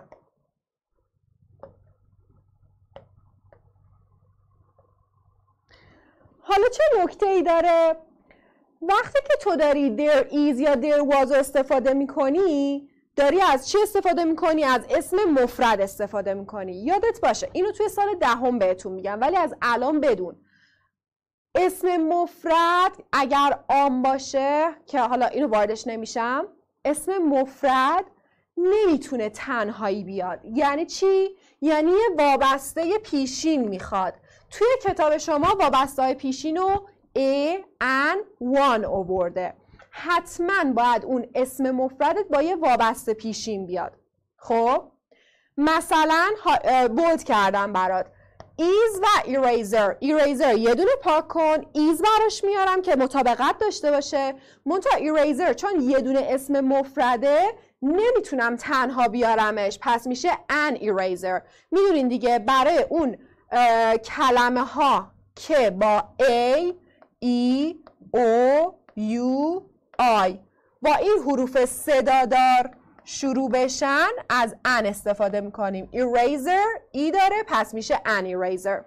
حالا چه نکته ای داره؟ وقتی که تو داری there is یا there was رو استفاده میکنی، داری از چی استفاده میکنی؟ از اسم مفرد استفاده میکنی. یادت باشه اینو توی سال 10 بهتون میگم ولی از الان بدون. اسم مفرد اگر عام باشه، که حالا اینو واردش نمیشم، اسم مفرد نمیتونه تنهایی بیاد. یعنی چی؟ یعنی یه وابسته پیشین میخواد. توی کتاب شما وابسته های پیشین رو a and one آورده. حتما باید اون اسم مفردت با یه وابسته پیشین بیاد. خب مثلا بولد کردم برات is و eraser یه دونه پاک کن، is براش میارم که مطابقت داشته باشه. منتها eraser چون یه دونه اسم مفرده نمیتونم تنها بیارمش، پس میشه an eraser. میدونین دیگه برای اون کلمه ها که با a, e, o, u, i با این حروف صدادار شروع بشن از ان استفاده میکنیم. eraser ای داره پس میشه an eraser.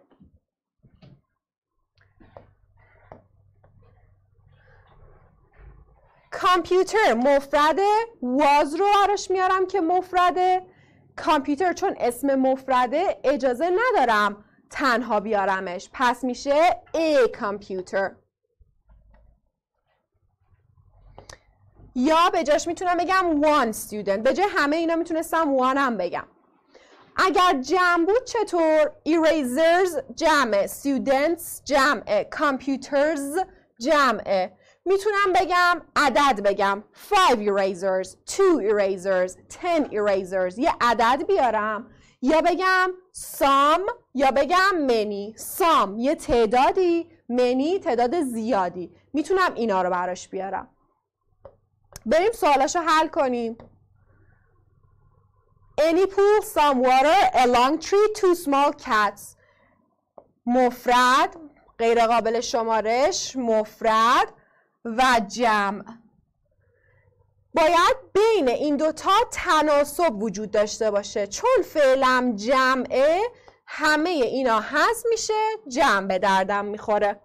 کامپیوتر مفرده، was رو براش میارم که مفرده. کامپیوتر چون اسم مفرده اجازه ندارم تنها بیارمش، پس میشه a computer. یا به جاش میتونم بگم one student. به جای همه اینا میتونستم one هم بگم. اگر جمع بود چطور؟ erasers جمعه، students جمعه، computers جمعه. میتونم بگم عدد بگم 5 erasers, 2 erasers, 10 erasers. یه عدد بیارم یا بگم some یا بگم many. some یه تعدادی، many تعداد زیادی. میتونم اینا رو براش بیارم. بریم سوالاشو حل کنیم. Any pool, some water, a long tree, 2 small cats. مفرد، غیر قابل شمارش، مفرد و جمع. باید بین این دوتا تناسب وجود داشته باشه. چون فعلم جمعه همه اینا حذف میشه، جمع به دردم میخوره.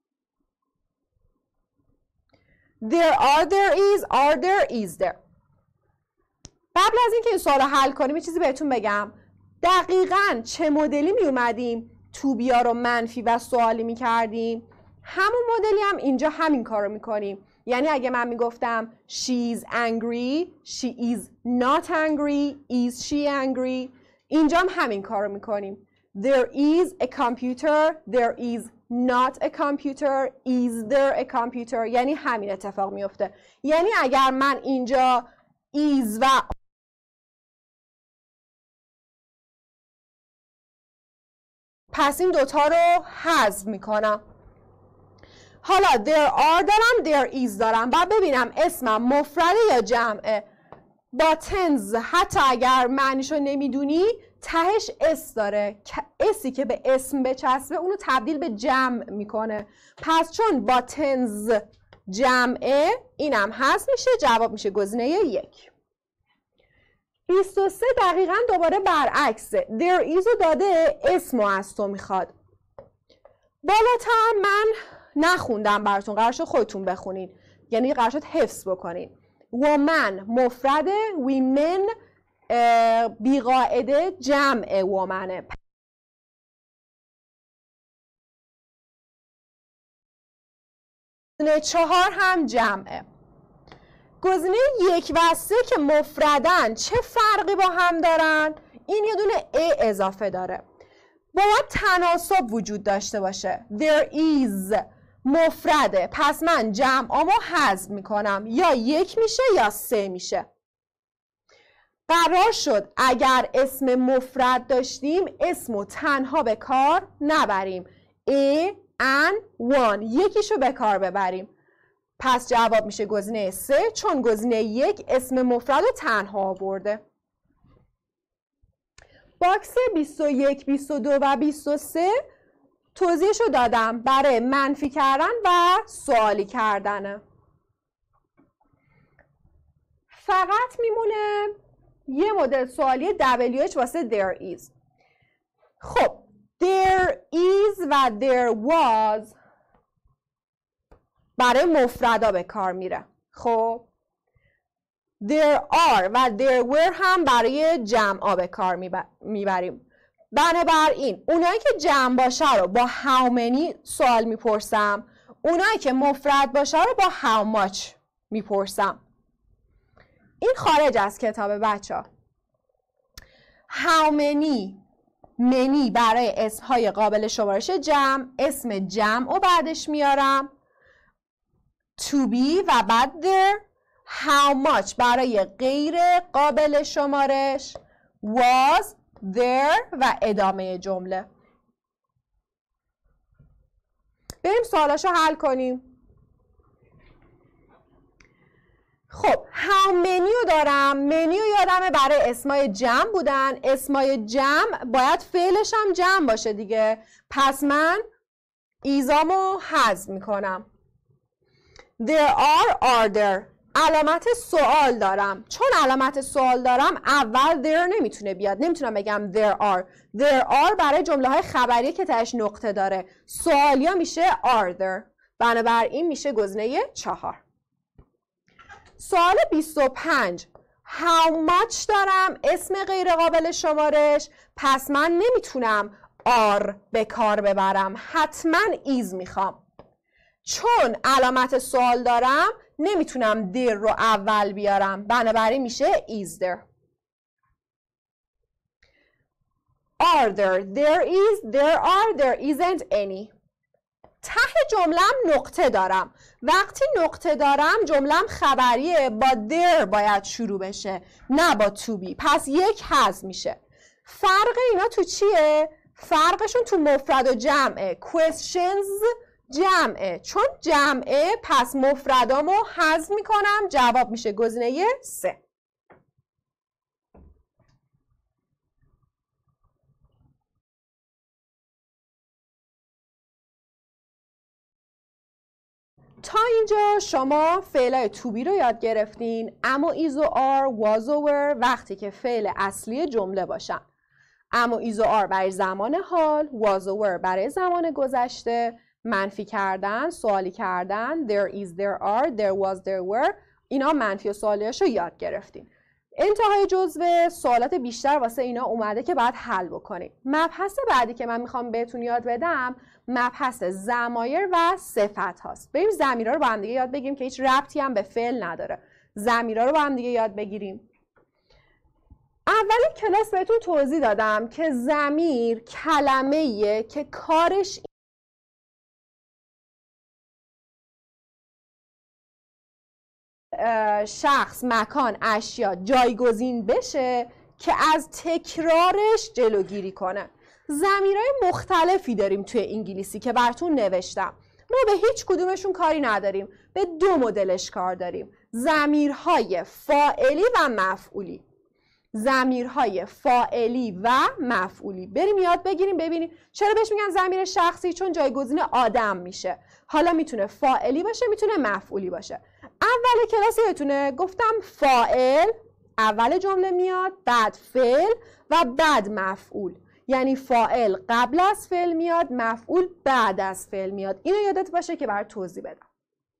There are, there is, are there, is there. قبل از اینکه این سوال رو حل کنیم یه چیزی بهتون بگم. دقیقاً چه مدلی می اومدیم تو بیا رو منفی و سوالی می کردیم، همون مدلی هم اینجا همین کار رو می کنیم. یعنی اگه من می گفتم she is angry, she is not angry, is she angry، اینجا هم همین کار رو می کنیم. There is a computer, there is not a computer, is there a computer. یعنی همین اتفاق میفته. یعنی اگر من اینجا is و پس این دوتا رو حذف میکنم. حالا there are دارم، there is دارم. بعد ببینم اسمم مفرده یا جمعه. با تنز حتی اگر معنیشو نمیدونی تهش اس داره. اسی که به اسم بچسبه اونو تبدیل به جمع میکنه. پس چون با تنز جمعه اینم هست میشه، جواب میشه گزینه 1. 23 دقیقاً دوباره برعکسه. there is رو داده، اسمو از تو میخواد. بالاتر من نخوندم براتون، قرار شد خودتون بخونین، یعنی قرار شد حفظ بکنین. woman مفرده، women بیقاعده جمع وومنه. گزینه 4 هم جمعه. گزینه 1 و 3 که مفردن چه فرقی با هم دارن؟ این یه دونه a اضافه داره. باید تناسب وجود داشته باشه. there is مفرده، پس من جمعامو حذف میکنم، یا 1 میشه یا 3 میشه. قرار شد اگر اسم مفرد داشتیم اسمو تنها به کار نبریم، a and one یکیشو به کار ببریم. پس جواب میشه گزینه 3 چون گزینه 1 اسم مفرد رو تنها آورده. باکس 21 22 و 23 توضیحشو دادم برای منفی کردن و سوالی کردنه. فقط میمونه یه مدل سوالی WH واسه there is. خب there is و there was برای مفردا به کار میره. خب there are و there were هم برای جمعا به کار میبریم. بنابراین اونایی که جمع باشه رو با how many سوال میپرسم، اونایی که مفرد باشه رو با how much میپرسم. این خارج از کتابه بچه ها. How many برای اسمهای قابل شمارش جمع، اسم جمع رو بعدش میارم. To be و بعد there. How much برای غیر قابل شمارش. Was there و ادامه جمله. بریم سوالاشو حل کنیم. خب how many رو دارم. many رو یادمه برای اسمای جمع بودن. اسمای جمع باید فعلش هم جمع باشه دیگه. پس من ایزامو حذف میکنم. There are there. علامت سوال دارم. چون علامت سوال دارم اول there نمیتونه بیاد. نمیتونم بگم there are برای جمله های خبریه که تهش نقطه داره. سوالیا میشه are there. بنابراین میشه گزینه 4. سوال 25. How much دارم اسم غیر قابل شمارش. پس من نمیتونم are به کار ببرم. حتما is میخوام. چون علامت سوال دارم نمیتونم there رو اول بیارم. بنابراین میشه is there. Are there. There is. There are. There isn't any. ته جملم نقطه دارم. وقتی نقطه دارم جملم خبریه. با there باید شروع بشه نه با to be. پس یک حذف میشه. فرق اینا تو چیه؟ فرقشون تو مفرد و جمعه. questions جمعه. چون جمعه پس مفردامو حذف میکنم. جواب میشه گزینه 3. تا اینجا شما فعلای to be رو یاد گرفتین. اما is و are، was و were وقتی که فعل اصلی جمله باشن. اما is و are برای زمان حال، was و were برای زمان گذشته. منفی کردن، سوالی کردن. There is، there are، there was، there were. اینا منفی و سوالیاشو یاد گرفتین. انتهای جزوه سوالات بیشتر واسه اینا اومده که باید حل بکنید. مبحث بعدی که من میخوام بهتون یاد بدم مبحث ضمایر و صفت هاست. بریم ضمیرها رو با هم دیگه یاد بگیریم که هیچ ربطی هم به فعل نداره. ضمیرها رو با هم دیگه یاد بگیریم. اول کلاس بهتون توضیح دادم که ضمیر کلمه‌ایه که کارش شخص، مکان، اشیا جایگزین بشه که از تکرارش جلوگیری کنه. ضمیرهای مختلفی داریم توی انگلیسی که براتون نوشتم. ما به هیچ کدومشون کاری نداریم. به 2 مدلش کار داریم. ضمیرهای فاعلی و مفعولی. ضمیرهای فاعلی و مفعولی. بریم یاد بگیریم ببینیم چرا بهش میگن ضمیر شخصی. چون جایگزین آدم میشه. حالا میتونه فاعلی باشه، میتونه مفعولی باشه. اول کلاس یادتونه گفتم فاعل اول جمله میاد، بعد فعل و بعد مفعول. یعنی فاعل قبل از فعل میاد، مفعول بعد از فعل میاد. اینو یادت باشه که برات توضیح بدم.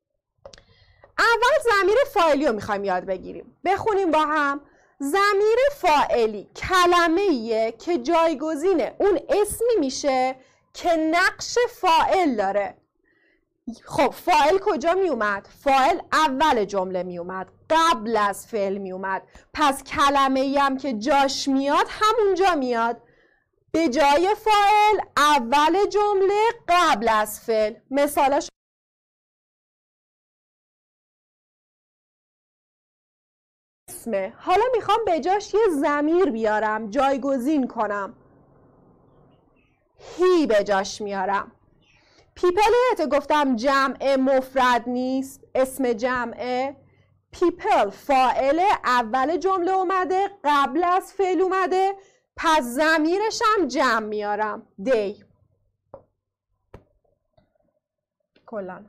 اول ضمیر فاعلی رو میخوایم یاد بگیریم. بخونیم با هم. ضمیر فاعلی کلمه‌ایه که جایگزین اون اسمی میشه که نقش فاعل داره. خب فاعل کجا می اومد؟ فاعل اول جمله می اومد، قبل از فعل می اومد. پس کلمه‌ای هم که جاش میاد همونجا میاد. به جای فاعل اول جمله قبل از فعل. مثالاش اسمه. حالا میخوام به جاش یه ضمیر بیارم، جایگزین کنم. هی به جاش میارم. پیپل گفتم جمع مفرد نیست، اسم جمعه. پیپل فاعل اول جمله اومده، قبل از فعل اومده، پس ضمیرش هم جمع میارم. دی. کلا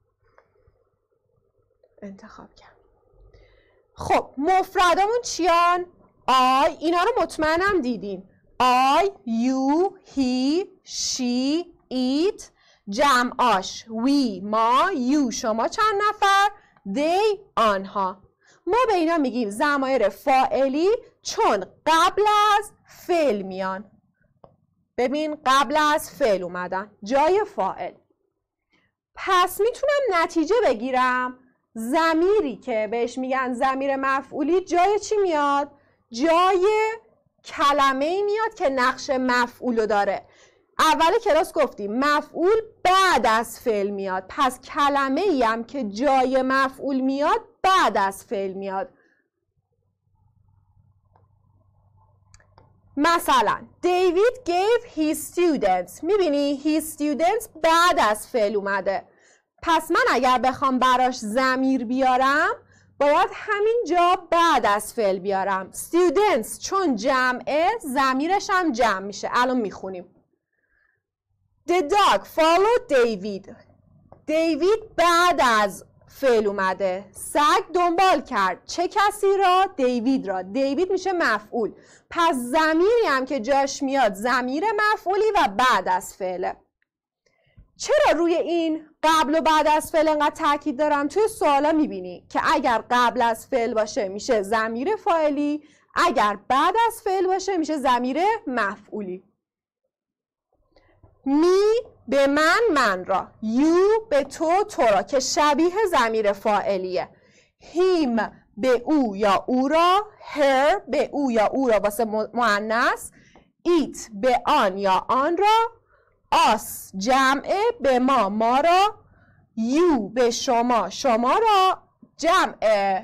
انتخاب کرد. خب مفردامون چیان؟ آی، اینا رو مطمئنم دیدین. آی، یو، هی، شی، ایت. جمعاش وی، ما، یو شما چند نفر، دی آنها. ما به اینا میگیم ضمایر فاعلی چون قبل از فعل میان. ببین قبل از فعل اومدن جای فاعل. پس میتونم نتیجه بگیرم ضمیری که بهش میگن ضمیر مفعولی جای چی میاد؟ جای کلمه‌ای میاد که نقش مفعولو داره. اول کلاس گفتیم مفعول بعد از فعل میاد، پس کلمه‌ای هم که جای مفعول میاد بعد از فعل میاد. مثلا David gave his students. میبینی his students بعد از فعل اومده. پس من اگر بخوام براش ضمیر بیارم باید همینجا بعد از فعل بیارم. Students چون جمعه ضمیرش هم جمع میشه. الان میخونیم. The dog followed David. دیوید بعد از فعل اومده. سگ دنبال کرد چه کسی را؟ دیوید را. دیوید میشه مفعول. پس ضمیری هم که جاش میاد ضمیر مفعولی و بعد از فعله. چرا روی این قبل و بعد از فعل انقدر تاکید دارم؟ توی سوالا میبینی که اگر قبل از فعل باشه میشه ضمیر فاعلی، اگر بعد از فعل باشه میشه ضمیر مفعولی. می به من را، یو به تو را که شبیه ضمیر فاعلیه. هیم به او یا او را، هر به او یا او را واسه مؤنث، ایت به آن یا آن را، آس جمعه به ما را، یو به شما را، جمع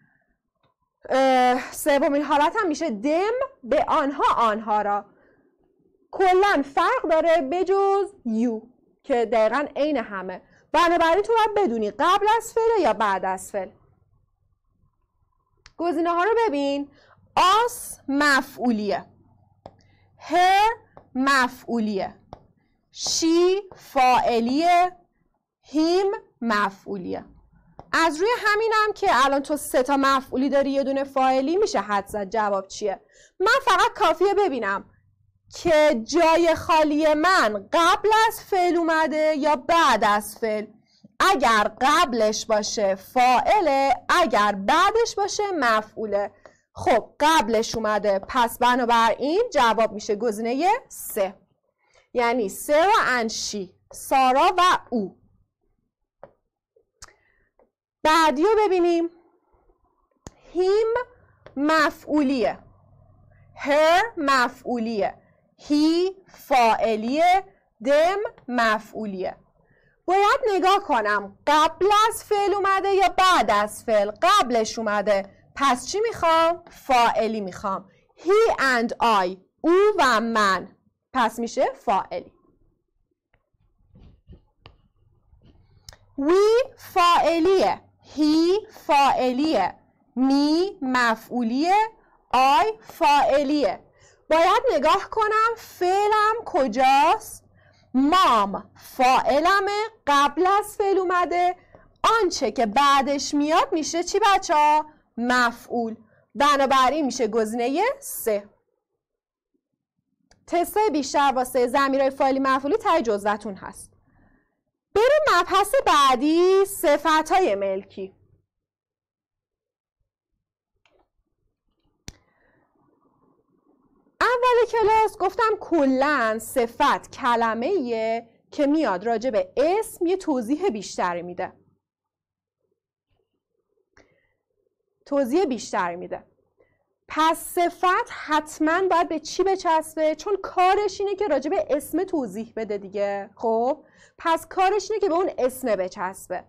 سومین حالت هم میشه دم به آنها را. کلا فرق داره بجز یو که دقیقا عین همه. بنابراین تو باید بدونی قبل از فعل یا بعد از فعل. گزینه ها رو ببین. آس مفعولیه، هر مفعولیه، شی فاعلیه، هیم مفعولیه. از روی همینم که الان تو 3 تا مفعولی داری یه دونه فاعلی میشه حدس زد جواب چیه. من فقط کافیه ببینم که جای خالی من قبل از فعل اومده یا بعد از فعل. اگر قبلش باشه فاعله، اگر بعدش باشه مفعوله. خب قبلش اومده، پس بنابراین جواب میشه گزینه 3. یعنی سارا and she، سارا و او. بعدی رو ببینیم. هیم مفعولیه، هر مفعولیه، هی فاعلیه، دم مفعولیه. باید نگاه کنم قبل از فعل اومده یا بعد از فعل. قبلش اومده، پس چی میخوام؟ فاعلی میخوام. he and I، او و من، پس میشه فاعلی. we فاعلیه، he فاعلیه، me مفعولیه، I فاعلیه. باید نگاه کنم فعلم کجاست. مام فاعلمه، قبل از فعل اومده. آنچه که بعدش میاد میشه چی بچه ها؟ مفعول. بنابراین میشه گزینه 3. تست بیشتر واسه ضمیرهای فاعلی مفعولی ته جزوتون هست. بریم مبحث بعدی، صفتهای ملکی. اول کلاس گفتم کلاً صفت کلمه‌ایه که میاد راجع به اسم یه توضیح بیشتری میده. پس صفت حتماً باید به چی بچسبه؟ چون کارش اینه که راجع به اسم توضیح بده دیگه. خب پس کارش اینه که به اون اسم بچسبه.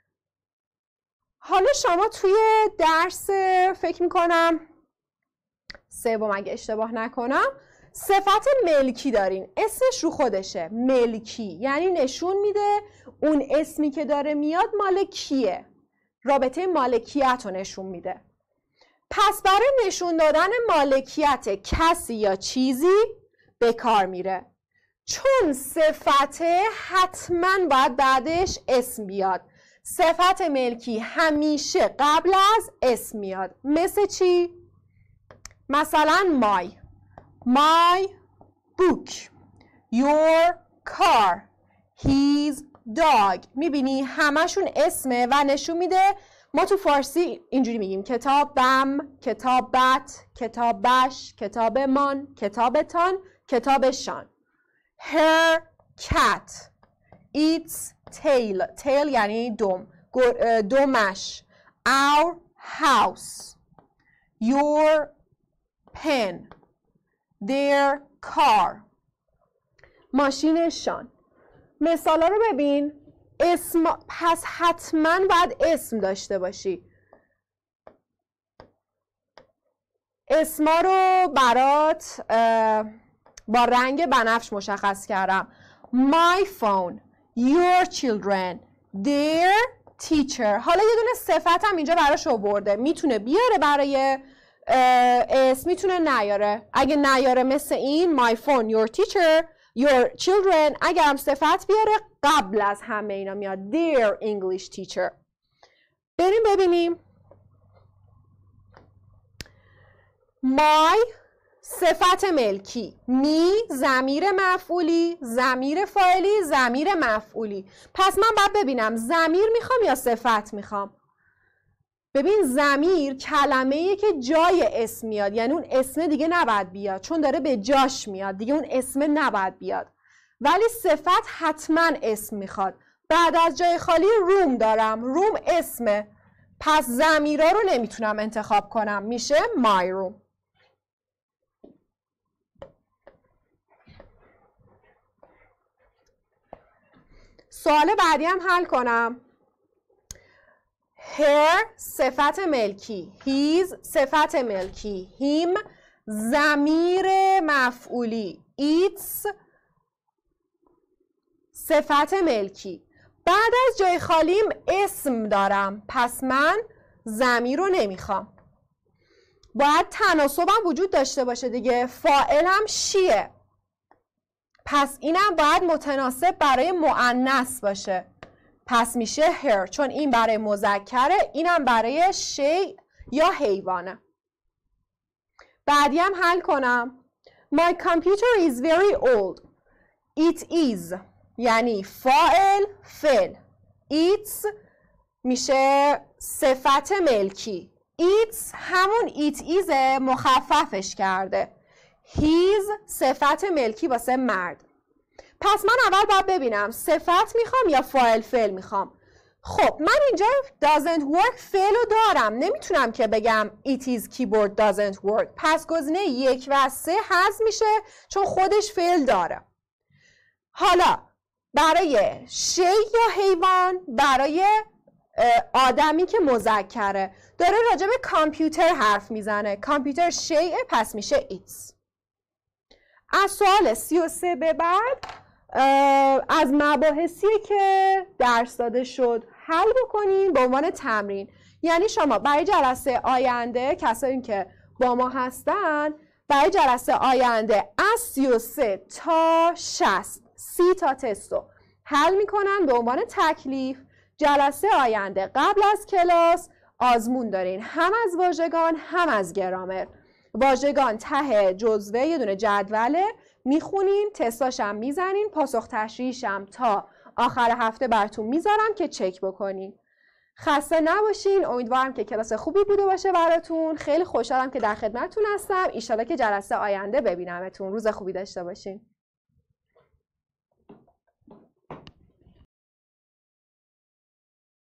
حالا شما توی درس فکر میکنم 3 اگه اشتباه نکنم صفت ملکی دارین. اسمش رو خودشه، ملکی، یعنی نشون میده اون اسمی که داره میاد مال کیه. رابطه مالکیت رو نشون میده. پس برای نشون دادن مالکیت کسی یا چیزی به کار میره. چون صفته حتما باید بعدش اسم بیاد. صفت ملکی همیشه قبل از اسم میاد. مثل چی؟ مثلا my book، your car، his dog. میبینی همشون اسمه و نشون میده. ما تو فارسی اینجوری میگیم کتابم، کتابت، کتابش، کتابمان، کتابتان، کتابشان. her cat، its tail، tail یعنی دم. دمش. Our house. Your pen. Their car. ماشینشان. مثالا رو ببین. اسم، پس حتما باید اسم داشته باشی. اسما رو برات با رنگ بنفش مشخص کردم. My phone, your children, their teacher. حالا یه دونه صفت هم اینجا براش آورده. میتونه بیاره برای اسم، میتونه نیاره. اگه نیاره مثل این my phone, your teacher, your children. اگه هم صفت بیاره قبل از همه اینا میاد their English teacher. بریم ببینیم. my صفت ملکی، می ضمیر مفعولی، ضمیر فاعلی، ضمیر مفعولی. پس من باید ببینم ضمیر میخوام یا صفت میخوام. ببین ضمیر کلمه‌ایه که جای اسم میاد، یعنی اون اسم دیگه نباید بیاد چون داره به جاش میاد، دیگه اون اسم نباید بیاد. ولی صفت حتما اسم میخواد. بعد از جای خالی روم دارم، روم اسمه، پس ضمیرا رو نمیتونم انتخاب کنم، میشه my room. سوال بعدی هم حل کنم. her صفت ملکی، his صفت ملکی، him ضمیر مفعولی، its صفت ملکی. بعد از جای خالیم اسم دارم، پس من ضمیر رو نمیخوام. باید تناسبم وجود داشته باشه دیگه. فاعلم شیه، پس اینم باید متناسب برای مؤنث باشه، پس میشه her، چون این برای مذکره، اینم برای شیء یا حیوانه. بعدی هم حل کنم. My computer is very old. It is یعنی فاعل فعل، it's میشه صفت ملکی، it's همون it is مخففش کرده، his صفت ملکی واسه مرد. پس من اول باید ببینم صفت میخوام یا فاعل فعل میخوام. خب من اینجا doesn't work فعل رو دارم، نمیتونم که بگم it is keyboard doesn't work. پس گزینه 1 و 3 حذف میشه چون خودش فعل داره. حالا برای شی یا حیوان، برای آدمی که مذکره، داره راجع به کامپیوتر حرف میزنه، کامپیوتر شیء، پس میشه it's. از سوال 33 به بعد از مباحثی که درس داده شد حل بکنین به عنوان تمرین. یعنی شما برای جلسه آینده، کسایی که با ما هستن، برای جلسه آینده از 33 تا 60 30 تا تستو حل میکنن به عنوان تکلیف. جلسه آینده قبل از کلاس آزمون دارین، هم از واژگان هم از گرامر. واژگان ته جزوه یه دونه جدوله، میخونین، تستاش هم میزنین، پاسخ تشریحش هم تا آخر هفته براتون میذارم که چک بکنین. خسته نباشین، امیدوارم که کلاس خوبی بوده باشه براتون. خیلی خوشحالم که در خدمتتون هستم. ان شاءالله که جلسه آینده ببینمتون. روز خوبی داشته باشین.